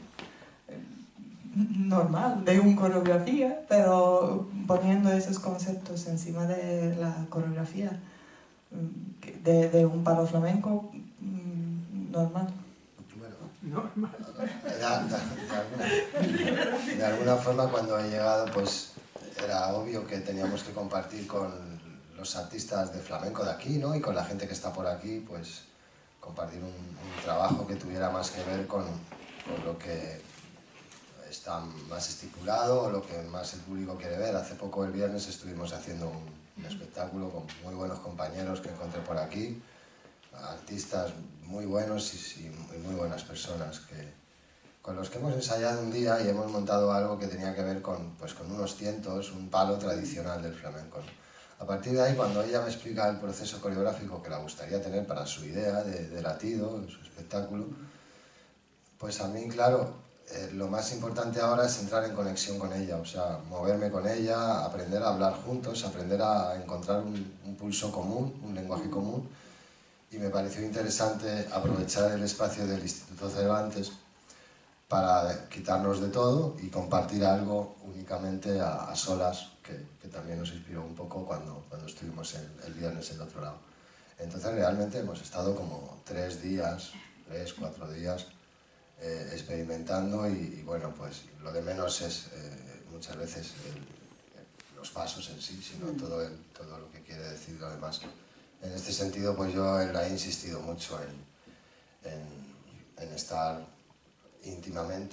normal, de una coreografía, pero poniendo esos conceptos encima de la coreografía de, de un palo flamenco normal. Bueno, de, de, alguna, de alguna forma cuando he llegado pues era obvio que teníamos que compartir con los artistas de flamenco de aquí, ¿no? Y con la gente que está por aquí, pues compartir un, un trabajo que tuviera más que ver con, con lo que está más estipulado o lo que más el público quiere ver. Hace poco, el viernes, estuvimos haciendo un, un espectáculo con muy buenos compañeros que encontré por aquí, artistas muy buenos y, y muy buenas personas que, con los que hemos ensayado un día y hemos montado algo que tenía que ver con, pues, con unos tientos, un palo tradicional del flamenco, ¿no? A partir de ahí, cuando ella me explica el proceso coreográfico que la gustaría tener para su idea de, de latido, de su espectáculo, pues a mí, claro, eh, lo más importante ahora es entrar en conexión con ella, o sea, moverme con ella, aprender a hablar juntos, aprender a encontrar un, un pulso común, un lenguaje común, y me pareció interesante aprovechar el espacio del Instituto Cervantes para quitarnos de todo y compartir algo únicamente a, a solas, que, que también nos inspiró un poco cuando, cuando estuvimos el, el viernes en el otro lado. Entonces realmente hemos estado como tres días, tres, cuatro días, eh, experimentando y, y bueno, pues lo de menos es eh, muchas veces el, los pasos en sí, sino todo, el, todo lo que quiere decir lo demás. En este sentido, pues yo la he insistido mucho en, en, en estar íntimamente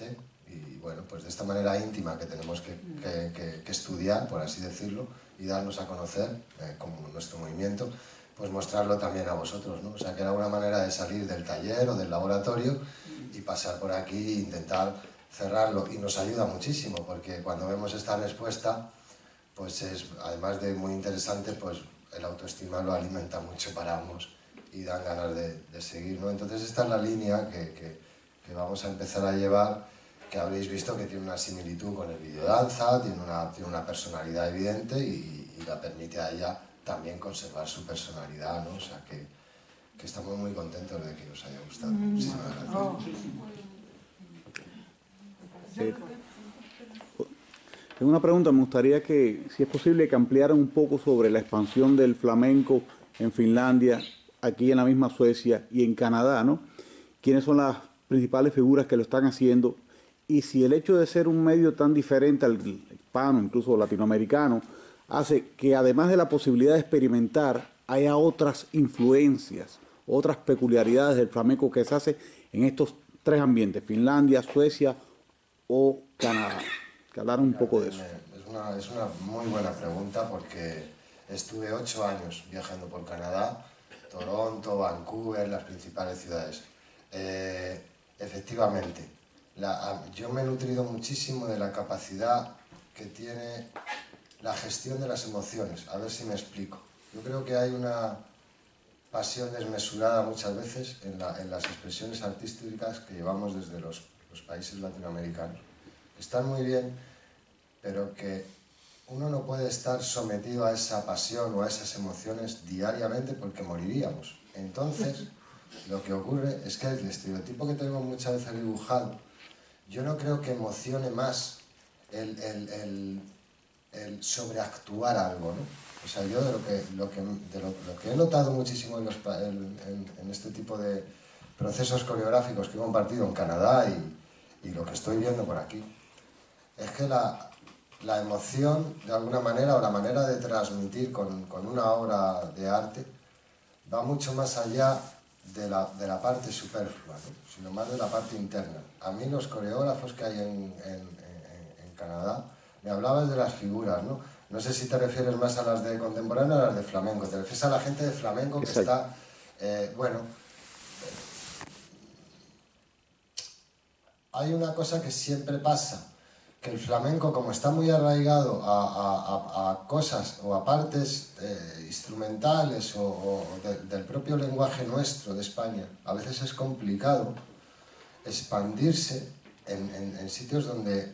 Y bueno, pues de esta manera íntima que tenemos que, que, que, que estudiar, por así decirlo, y darnos a conocer eh, como nuestro movimiento, pues mostrarlo también a vosotros, ¿no? O sea, que era una manera de salir del taller o del laboratorio y pasar por aquí e intentar cerrarlo. Y nos ayuda muchísimo, porque cuando vemos esta respuesta, pues es, además de muy interesante, pues el autoestima lo alimenta mucho para ambos y dan ganas de, de seguir, ¿no? Entonces esta es la línea que, que, que vamos a empezar a llevar, que habréis visto que tiene una similitud con el videodanza, tiene una, tiene una personalidad evidente y, y la permite a ella también conservar su personalidad, ¿no? O sea que, que estamos muy contentos de que os haya gustado. Mm. Muchísimas gracias. Oh, Sí. Tengo una pregunta, me gustaría que, si es posible, que ampliaran un poco sobre la expansión del flamenco en Finlandia, aquí en la misma Suecia y en Canadá, ¿no? ¿Quiénes son las principales figuras que lo están haciendo? Y si el hecho de ser un medio tan diferente al hispano, incluso latinoamericano, hace que además de la posibilidad de experimentar, haya otras influencias, otras peculiaridades del flamenco que se hace en estos tres ambientes, Finlandia, Suecia o Canadá. Que hablaran un poco de eso. Es una, es una muy buena pregunta, porque estuve ocho años viajando por Canadá, Toronto, Vancouver, las principales ciudades. Eh, efectivamente, la, yo me he nutrido muchísimo de la capacidad que tiene la gestión de las emociones. A ver si me explico. Yo creo que hay una pasión desmesurada muchas veces en, la, en las expresiones artísticas que llevamos desde los, los países latinoamericanos. Están muy bien, pero que uno no puede estar sometido a esa pasión o a esas emociones diariamente, porque moriríamos. Entonces, lo que ocurre es que el estereotipo que tenemos muchas veces dibujado, yo no creo que emocione más el, el, el, el sobreactuar algo, ¿no? O sea, yo de lo que, lo que, de lo, lo que he notado muchísimo en, los, en, en, en este tipo de procesos coreográficos que he compartido en Canadá y, y lo que estoy viendo por aquí, es que la, la emoción, de alguna manera, o la manera de transmitir con, con una obra de arte, va mucho más allá de la, de la parte superflua, ¿no? Sino más de la parte interna. A mí los coreógrafos que hay en, en, en, en Canadá, me hablabas de las figuras, ¿no? No sé si te refieres más a las de contemporáneo o a las de flamenco. Te refieres a la gente de flamenco que Exacto. está, eh, bueno... Hay una cosa que siempre pasa, que el flamenco, como está muy arraigado a, a, a cosas o a partes eh, instrumentales o, o de, del propio lenguaje nuestro de España, a veces es complicado expandirse en, en, en sitios donde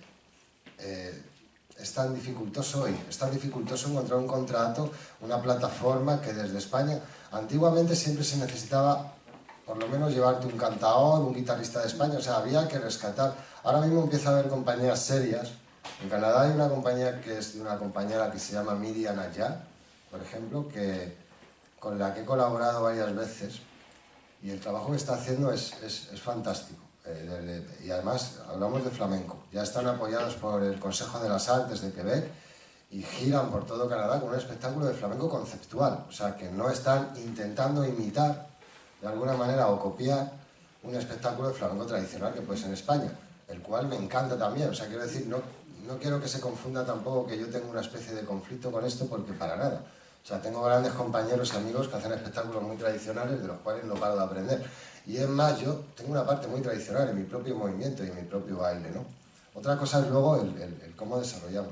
eh, es tan dificultoso hoy, es tan dificultoso encontrar un contrato, una plataforma que desde España, antiguamente siempre se necesitaba por lo menos llevarte un cantador, un guitarrista de España, o sea, había que rescatar. Ahora mismo empieza a haber compañías serias. En Canadá hay una compañía que es de una compañera que se llama Miriam Ayá, por ejemplo, que, con la que he colaborado varias veces, y el trabajo que está haciendo es, es, es fantástico. Eh, de, de, y además hablamos de flamenco. Ya están apoyados por el Consejo de las Artes de Quebec y giran por todo Canadá con un espectáculo de flamenco conceptual. O sea, que no están intentando imitar de alguna manera o copiar un espectáculo de flamenco tradicional que puede ser en España, el cual me encanta también. O sea, quiero decir, no, no quiero que se confunda tampoco que yo tenga una especie de conflicto con esto, porque para nada. O sea, tengo grandes compañeros y amigos que hacen espectáculos muy tradicionales de los cuales no paro de aprender. Y es más, yo tengo una parte muy tradicional en mi propio movimiento y en mi propio baile, ¿no? Otra cosa es luego el, el, el cómo desarrollamos.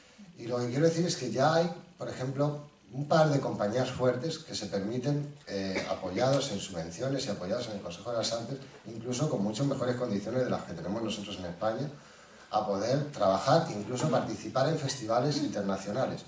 Y lo que quiero decir es que ya hay, por ejemplo, un par de compañías fuertes que se permiten, eh, apoyados en subvenciones y apoyados en el Consejo de las Artes, incluso con muchas mejores condiciones de las que tenemos nosotros en España, a poder trabajar, incluso participar en festivales internacionales.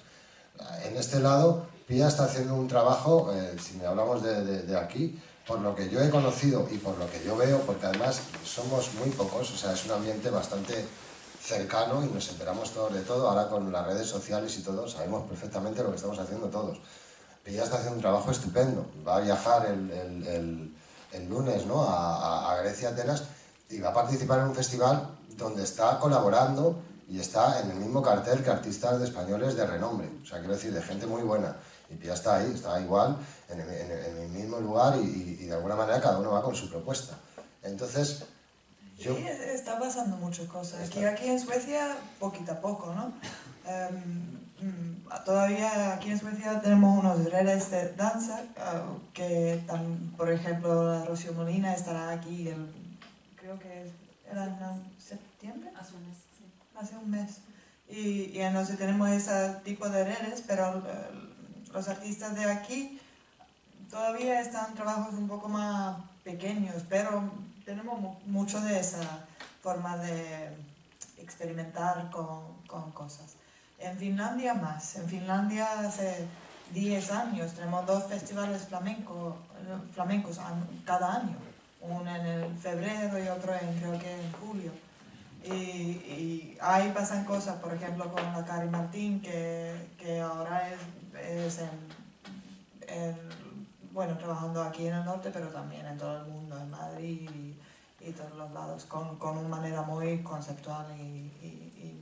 En este lado, Pía está haciendo un trabajo, eh, si hablamos de, de, de aquí, por lo que yo he conocido y por lo que yo veo, porque además somos muy pocos, o sea, es un ambiente bastante cercano y nos enteramos todos de todo. Ahora con las redes sociales y todo sabemos perfectamente lo que estamos haciendo todos. Pilla está haciendo un trabajo estupendo, va a viajar el, el, el, el lunes, ¿no? a, a Grecia, Atenas, y va a participar en un festival donde está colaborando y está en el mismo cartel que artistas de españoles de renombre, o sea, quiero decir, de gente muy buena. Y Pía está ahí, está igual, en el, en el, en el mismo lugar y, y, y de alguna manera cada uno va con su propuesta. Entonces, Yo, Sí, está pasando muchas cosas. Aquí, aquí en Suecia, poquito a poco, ¿no? Em, mm, todavía aquí en Suecia tenemos unos redes de danza uh, que, tan, por ejemplo, la Rocío Molina estará aquí, el, creo que era en septiembre, Hace un mes, sí. hace un mes. Y, y entonces tenemos ese tipo de redes, pero uh, los artistas de aquí todavía están trabajos un poco más pequeños, pero tenemos mu- mucho de esa forma de experimentar con, con cosas. En Finlandia más. En Finlandia hace diez años tenemos dos festivales flamenco, eh, flamencos an- cada año. Uno en el febrero y otro en, creo que en julio. Y, y ahí pasan cosas, por ejemplo, con la Cari Martín, que, que ahora es, es en, en, bueno, trabajando aquí en el norte, pero también en todo el mundo, en Madrid y, y todos los lados, con, con una manera muy conceptual y, y,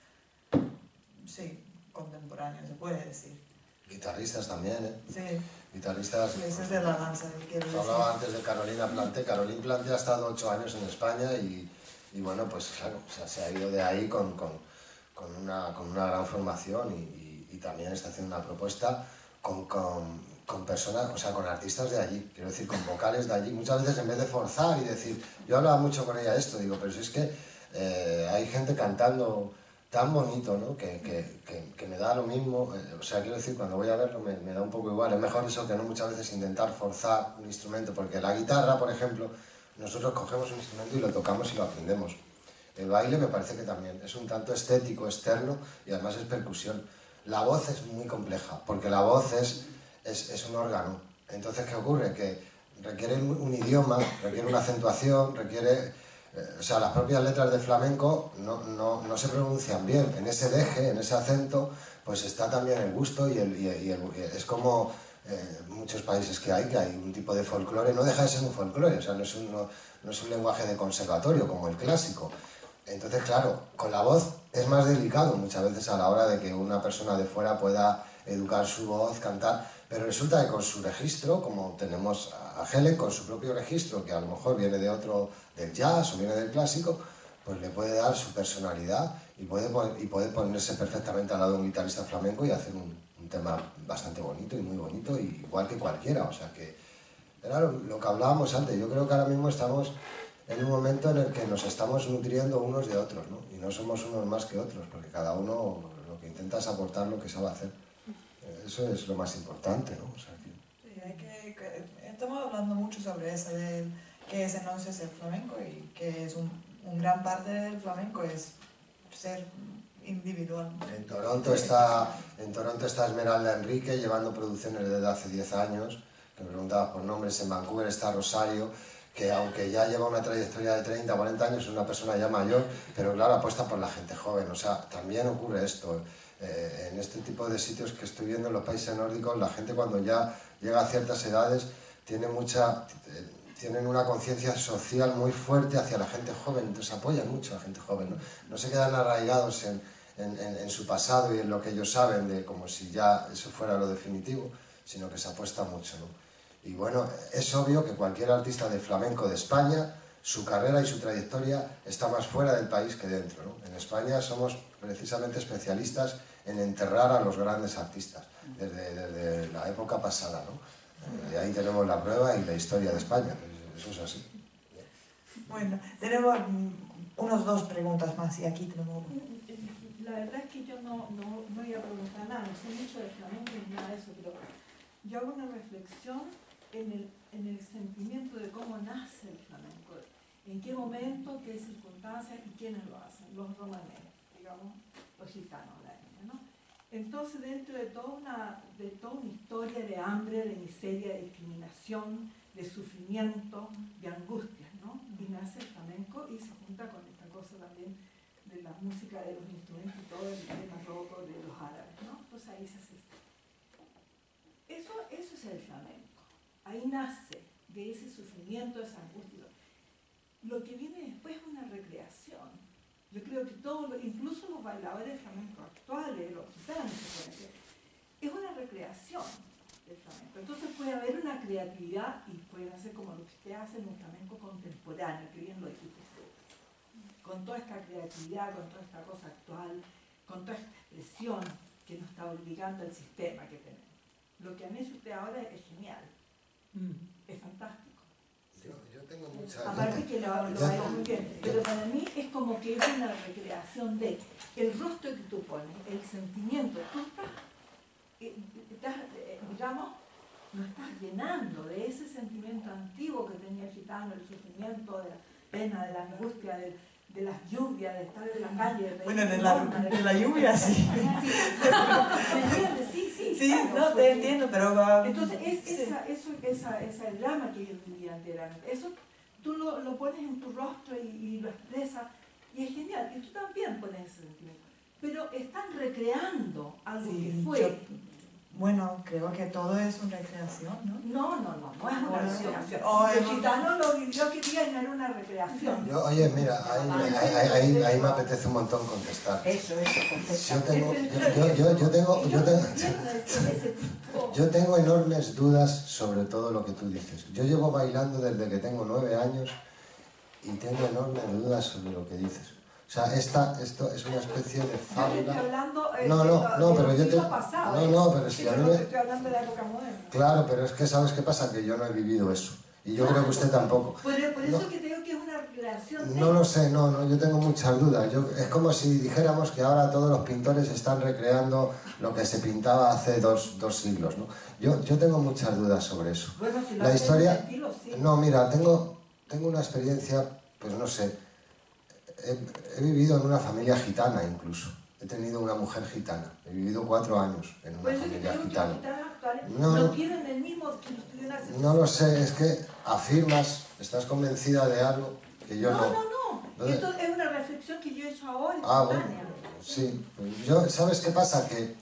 y sí, contemporánea, se puede decir. guitarristas también, ¿eh? Sí, Guitarristas. sí, eso es de la danza, quiero Os decir. hablaba antes de Carolina Plante. Carolina Plante ha estado ocho años en España y, y bueno, pues claro, o sea, se ha ido de ahí con, con, con, una, con una gran formación y, y, y también está haciendo una propuesta con, con, con personas, o sea, con artistas de allí, quiero decir, con vocales de allí. Muchas veces en vez de forzar y decir, yo hablaba mucho con ella esto, digo, pero si es que eh, hay gente cantando tan bonito, ¿no? Que, que, que, que me da lo mismo, eh, o sea, quiero decir, cuando voy a verlo me, me da un poco igual, es mejor eso que no muchas veces intentar forzar un instrumento, porque la guitarra, por ejemplo, nosotros cogemos un instrumento y lo tocamos y lo aprendemos. El baile me parece que también es un tanto estético, externo, y además es percusión. La voz es muy compleja, porque la voz es, es, es un órgano. Entonces, ¿qué ocurre? Que requiere un, un idioma, requiere una acentuación, requiere... Eh, o sea, las propias letras de flamenco no, no, no se pronuncian bien. En ese deje, en ese acento, pues está también el gusto y, el, y, el, y el, es como eh, muchos países que hay, que hay un tipo de folclore, no deja de ser un folclore, o sea, no es un, no, no es un lenguaje de conservatorio como el clásico. Entonces, claro, con la voz es más delicado muchas veces a la hora de que una persona de fuera pueda educar su voz, cantar, pero resulta que con su registro, como tenemos a Helen con su propio registro, que a lo mejor viene de otro, del jazz o viene del clásico, pues le puede dar su personalidad y puede, y puede ponerse perfectamente al lado de un guitarrista flamenco y hacer un, un tema bastante bonito y muy bonito, igual que cualquiera. O sea que era lo, lo que hablábamos antes. Yo creo que ahora mismo estamos en un momento en el que nos estamos nutriendo unos de otros, ¿no? Y no somos unos más que otros, porque cada uno lo que intenta es aportar lo que sabe hacer. Eso es lo más importante, ¿no? O sea, que... Sí, hay que, que- estamos hablando mucho sobre eso, de qué es entonces el flamenco y que es un, un gran parte del flamenco es ser individual. En Toronto está, en Toronto está Esmeralda Enrique llevando producciones desde hace diez años, que me preguntaba por nombres. En Vancouver está Rosario, que aunque ya lleva una trayectoria de treinta, cuarenta años, es una persona ya mayor, pero claro, apuesta por la gente joven. O sea, también ocurre esto. Eh, en este tipo de sitios que estoy viendo en los países nórdicos, la gente cuando ya llega a ciertas edades tiene mucha, eh, tienen una conciencia social muy fuerte hacia la gente joven, entonces apoyan mucho a la gente joven, ¿no? No se quedan arraigados en, en, en, en su pasado y en lo que ellos saben, de como si ya eso fuera lo definitivo, sino que se apuesta mucho, ¿no? Y bueno, es obvio que cualquier artista de flamenco de España, su carrera y su trayectoria está más fuera del país que dentro, ¿no? En España somos precisamente especialistas en enterrar a los grandes artistas, desde, desde la época pasada, ¿no? Y ahí tenemos la prueba y la historia de España, eso es así. Bueno, tenemos mm, unas dos preguntas más y aquí tenemos... La verdad es que yo no, no, no iba a preguntar nada, no sé mucho de flamenco ni nada de eso, pero yo hago una reflexión en el, en el sentimiento de cómo nace el flamenco, en qué momento, qué circunstancias y quiénes lo hacen, los romaneses, digamos, los gitanos, la etnia, ¿no? Entonces, dentro de toda, una, de toda una historia de hambre, de miseria, de discriminación, de sufrimiento, de angustias, ¿no? Y nace el flamenco y se junta con esta cosa también de la música, de los instrumentos y todo, el barroco, de los árabes, ¿no? Entonces ahí se hace esto. Eso, eso es el flamenco. Ahí nace de ese sufrimiento, de esa angustia. Lo que viene después es una recreación. Yo creo que todo, lo, incluso los bailadores flamenco actuales, los gitanos, es una recreación del flamenco. Entonces puede haber una creatividad y puede hacer como lo que usted hace en un flamenco contemporáneo, que bien lo dijiste tú. con toda esta creatividad, con toda esta cosa actual, con toda esta expresión que nos está obligando el sistema que tenemos. Lo que han hecho ustedes ahora es genial, Mm. es fantástico. Yo, yo tengo mucha... Aparte que lo, lo Ya. bailan muy bien, pero para mí es como que es una recreación de el rostro que tú pones, el sentimiento. Tú estás, eh, estás, eh, digamos, lo estás llenando de ese sentimiento antiguo que tenía el gitano, el sufrimiento, de la pena, de la angustia, de, de las lluvias, de estar en la calle. De Bueno, de la, de la lluvia sí. Sí, ¿me entiendes? Sí, sí. Sí, claro, no, te porque- entiendo, pero... va- Entonces, es, sí. esa, eso, esa, esa drama que ellos vivían anteriormente, eso tú lo, lo pones en tu rostro y, y lo expresas, y es genial, y tú también pones ese sentimiento. Pero están recreando algo Sí, que fue. yo- bueno, creo que todo es una recreación, ¿no? No, no, no, no es una Bueno, recreación. oh, El es- gitano lo vivió que día y no era una recreación. Yo, oye, mira, ahí, ahí, ahí, ahí me apetece un montón contestar. Eso, eso, Yo contesta. tengo, yo, yo, yo tengo, yo tengo, yo tengo enormes dudas sobre todo lo que tú dices. Yo llevo bailando desde que tengo nueve años y tengo enormes dudas sobre lo que dices. O sea, esta, esto es una especie de Yo te estoy fábula. hablando eh, No, de no, lo- no, de pero los yo te- siglos pasados, no, ¿eh? no, pero si Sí, a yo mí no me- te estoy hablando de la época moderna. Claro, pero es que ¿sabes qué pasa? Que yo no he vivido eso. Y yo creo que usted tampoco. Por, por eso No. que te digo que es una recreación. No lo sé, no, no, yo tengo muchas dudas. Yo, es como si dijéramos que ahora todos los pintores están recreando lo que se pintaba hace dos, dos siglos, ¿no? Yo, yo tengo muchas dudas sobre eso. Bueno, si lo La hacen en historia... ese estilo, sí. No, mira, tengo, tengo una experiencia, pues no sé, he, he vivido en una familia gitana incluso. He tenido una mujer gitana. He vivido cuatro años en una Por eso que te familia digo que gitana. los gitanos actuales No, no no. tienen el mismo que los tuvieron hace No lo sé, es que afirmas, estás convencida de algo que yo no, no. no, no. Entonces- Esto es una reflexión que yo he hecho ahora, Ah, bueno, espontánea. sí. Yo, ¿sabes qué pasa? Que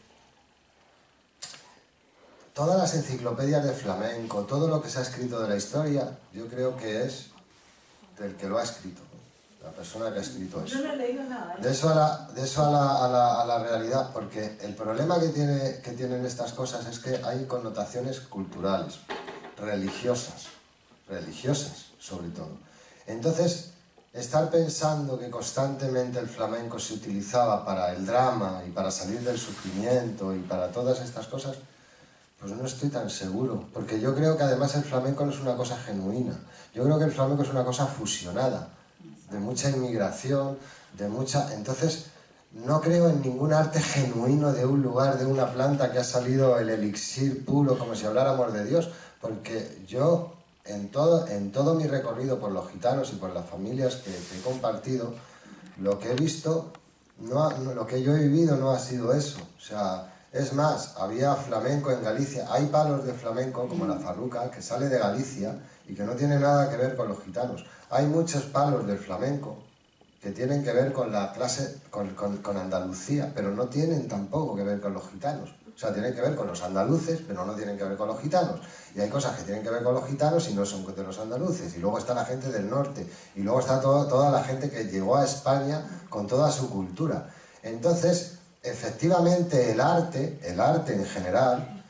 todas las enciclopedias de flamenco, todo lo que se ha escrito de la historia, yo creo que es del que lo ha escrito, ¿no? La persona que ha escrito eso. Yo no he leído nada. ¿eh? De eso a la, de eso a la, a la, a la realidad, porque el problema que, tiene, que tienen estas cosas es que hay connotaciones culturales, religiosas, religiosas sobre todo. Entonces, estar pensando que constantemente el flamenco se utilizaba para el drama y para salir del sufrimiento y para todas estas cosas, pues no estoy tan seguro, porque yo creo que además el flamenco no es una cosa genuina, yo creo que el flamenco es una cosa fusionada, de mucha inmigración, de mucha... Entonces, no creo en ningún arte genuino de un lugar, de una planta que ha salido el elixir puro, como si habláramos de Dios, porque yo, en todo, en todo mi recorrido por los gitanos y por las familias que, que he compartido, lo que he visto, no ha- no, lo que yo he vivido no ha sido eso, o sea... Es más, había flamenco en Galicia, hay palos de flamenco como la farruca que sale de Galicia y que no tiene nada que ver con los gitanos. Hay muchos palos del flamenco que tienen que ver con la clase, con, con, con Andalucía, pero no tienen tampoco que ver con los gitanos. O sea, tienen que ver con los andaluces, pero no tienen que ver con los gitanos. Y hay cosas que tienen que ver con los gitanos y no son de los andaluces. Y luego está la gente del norte, y luego está todo, toda la gente que llegó a España con toda su cultura. Entonces, efectivamente el arte, el arte en general,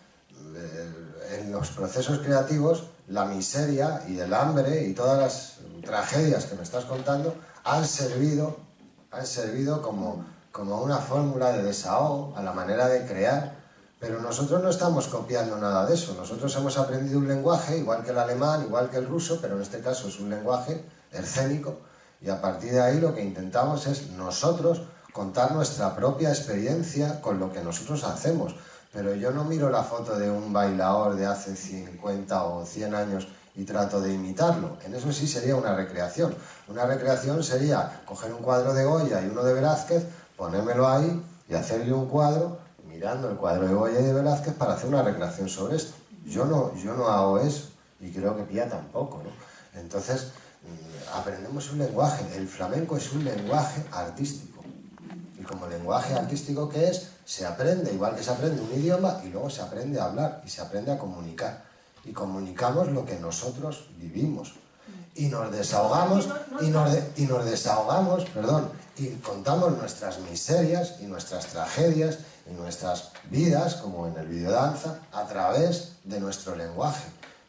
eh, en los procesos creativos, la miseria y el hambre y todas las tragedias que me estás contando han servido, han servido como, como una fórmula de desahogo a la manera de crear, pero nosotros no estamos copiando nada de eso. Nosotros hemos aprendido un lenguaje, igual que el alemán, igual que el ruso, pero en este caso es un lenguaje escénico, y a partir de ahí lo que intentamos es nosotros contar nuestra propia experiencia con lo que nosotros hacemos. Pero yo no miro la foto de un bailador de hace cincuenta o cien años y trato de imitarlo. En eso sí sería una recreación. Una recreación sería coger un cuadro de Goya y uno de Velázquez, ponérmelo ahí y hacerle un cuadro mirando el cuadro de Goya y de Velázquez para hacer una recreación sobre esto. Yo no, yo no hago eso y creo que Pía tampoco, ¿no? Entonces, aprendemos un lenguaje. El flamenco es un lenguaje artístico. Y como lenguaje artístico que es, se aprende, igual que se aprende un idioma, y luego se aprende a hablar y se aprende a comunicar. Y comunicamos lo que nosotros vivimos. Y nos desahogamos, y nos, de- y nos desahogamos, perdón, y contamos nuestras miserias y nuestras tragedias y nuestras vidas, como en el videodanza, a través de nuestro lenguaje.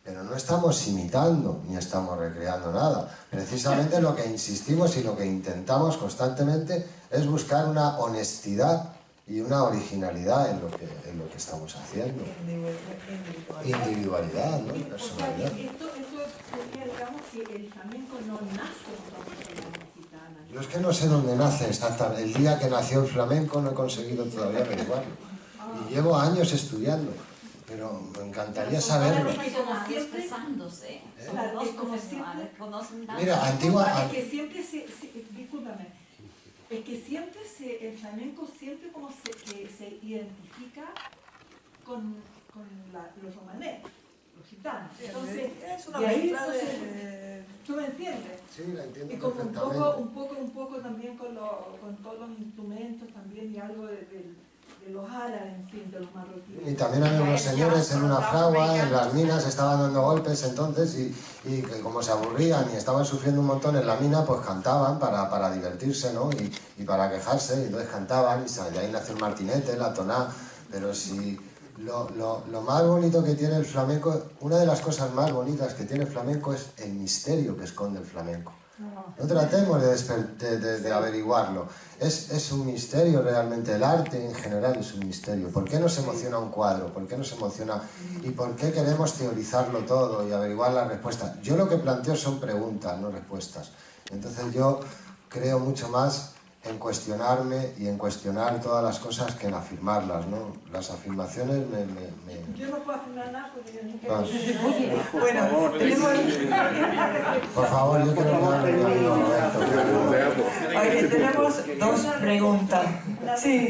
pero no estamos imitando ni estamos recreando nada. Precisamente lo que insistimos y lo que intentamos constantemente es buscar una honestidad y una originalidad en lo que, en lo que estamos haciendo. Individualidad, ¿no? Personalidad. O sea, que esto, esto sería, digamos, que el flamenco no nace con la música gitana. Yo es que no sé dónde nace exactamente. El día que nació el flamenco no he conseguido todavía averiguarlo. Y llevo años estudiando, pero me encantaría saberlo. Expresándose. ¿Eh? Son dos Es como profesionales, siempre- conocen tanto. Mira, antigua... Es que siempre se, se- discúlpame, es que siempre se, el flamenco siempre como se, que se identifica con, con la- los romanés, los gitanos. Entonces, es una de ahí, mezcla entonces, de... ¿tú me entiendes? Sí, la entiendo Y como un perfectamente. poco, un poco, un poco también con, lo- con todos los instrumentos también y algo de, de- de los árabes, en fin, de los marroquíes. Y también había unos señores en una fragua, en las minas, estaban dando golpes entonces y, y que como se aburrían y estaban sufriendo un montón en la mina, pues cantaban para, para divertirse, ¿no? Y, y para quejarse, y entonces cantaban y de ahí nació el martinete, la toná, pero si... Lo, lo, lo más bonito que tiene el flamenco, una de las cosas más bonitas que tiene el flamenco es el misterio que esconde el flamenco. No tratemos de, desper- de, de, de averiguarlo. Es, es un misterio realmente. El arte en general es un misterio. ¿Por qué nos emociona un cuadro? ¿Por qué nos emociona? ¿Y por qué queremos teorizarlo todo y averiguar las respuestas? Yo lo que planteo son preguntas, no respuestas. Entonces yo creo mucho más en cuestionarme y en cuestionar todas las cosas que en afirmarlas, ¿no? Las afirmaciones me... me, me... Yo no puedo afirmar nada porque yo nunca... Ah. Oye, Bueno, tenemos... Por favor, yo quiero hablar de mi amigo Roberto. Oye, tenemos dos preguntas. Sí.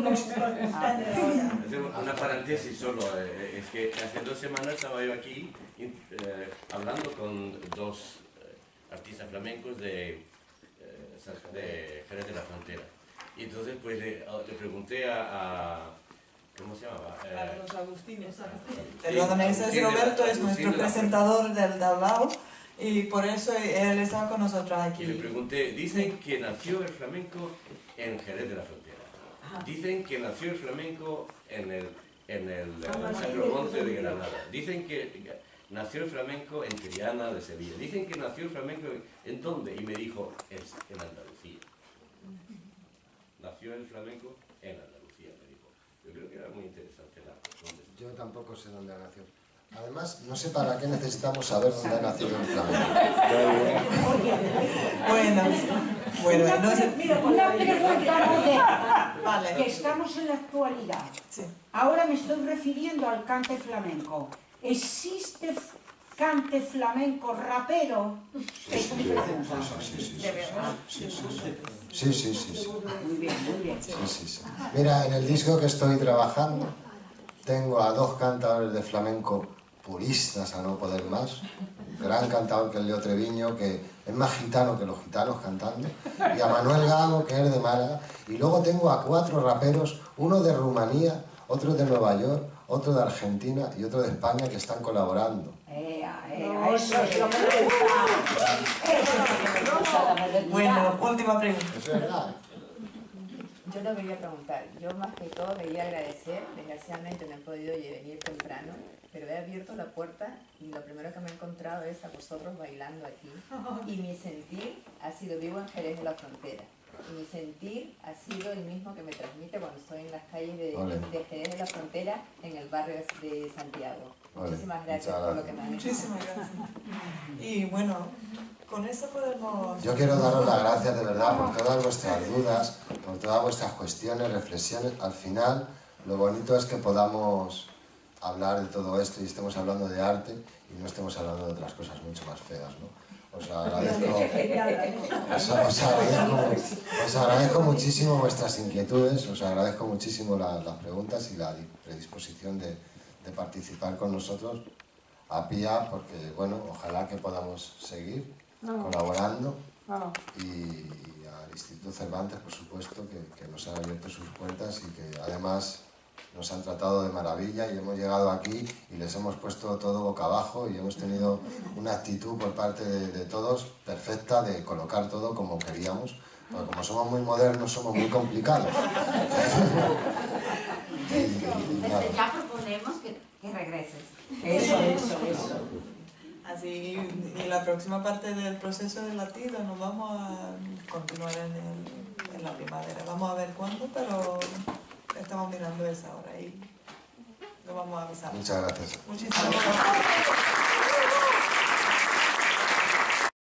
Una paréntesis solo, eh, es que hace dos semanas estaba yo aquí eh, hablando con dos eh, artistas flamencos de, eh, de Jerez de la Frontera. Y entonces pues le, le pregunté a, a... ¿Cómo se llamaba? Eh, A los Agustines. sí, Perdóname, ese es Agustín de la- Roberto, es Agustín nuestro de la- presentador del tablao y por eso él está con nosotros Y le aquí. pregunté, dicen que nació el flamenco en Jerez de la Frontera. Dicen que nació el flamenco en el, en el eh, Sacromonte de Granada. Dicen que nació el flamenco en Triana de Sevilla. Dicen que nació el flamenco en dónde. Y me dijo, es en Andalucía. Nació el flamenco en Andalucía, me dijo. Yo creo que era muy interesante la dónde. Yo tampoco sé dónde ha nacido. Además, no sé para qué necesitamos saber dónde ha nacido el flamenco. Bueno, bueno, Una, entonces... mira, una pregunta moderna, que Vale. estamos en la actualidad. Sí. Ahora me estoy refiriendo al cante flamenco. ¿Existe f- cante flamenco rapero? Es mi pregunta. Sí, sí, sí, ¿De verdad? sí, sí, sí. Sí, sí, sí, sí. Muy bien, muy bien. Sí, sí, sí. Mira, en el disco que estoy trabajando tengo a dos cantadores de flamenco puristas a no poder más. Un gran cantador que es Leo Treviño, que es más gitano que los gitanos cantando, y a Manuel Gago, que es de Málaga. Y luego tengo a cuatro raperos, uno de Rumanía, otro de Nueva York, otro de Argentina y otro de España, que están colaborando. Ea, ea, eso es lo que me gusta. Eso es lo que me gusta, la modernidad. Bueno, última pregunta. ¿Eso es verdad? Yo lo quería preguntar, yo más que todo quería agradecer, desgraciadamente no he podido venir temprano, pero he abierto la puerta y lo primero que me he encontrado es a vosotros bailando aquí y mi sentir ha sido vivo en Jerez de la Frontera y mi sentir ha sido el mismo que me transmite cuando estoy en las calles de, Ole. de Jerez de la Frontera en el barrio de Santiago. Ole, Muchísimas gracias muchas por lo que me han hecho. Muchísimas gracias. Y bueno, con eso podemos... Yo quiero daros las gracias de verdad por todas vuestras dudas, por todas vuestras cuestiones, reflexiones. Al final, lo bonito es que podamos hablar de todo esto y estemos hablando de arte y no estemos hablando de otras cosas mucho más feas, ¿no? Os agradezco, os, os agradezco, os agradezco muchísimo vuestras inquietudes, os agradezco muchísimo la- las preguntas y la predisposición de, de participar con nosotros a Pía, porque, bueno, ojalá que podamos seguir colaborando y, y al Instituto Cervantes, por supuesto, que, que nos han abierto sus puertas y que además nos han tratado de maravilla y hemos llegado aquí y les hemos puesto todo boca abajo y hemos tenido una actitud por parte de, de todos perfecta de colocar todo como queríamos, porque como somos muy modernos somos muy complicados. Y- y- y nada. Entonces ya proponemos que, que regreses. Eso, eso, eso. Así, en la próxima parte del proceso del latido nos vamos a continuar en, el, en la primavera. Vamos a ver cuándo, pero estamos mirando esa hora y lo vamos a avisar. Muchas gracias. Muchísimas gracias.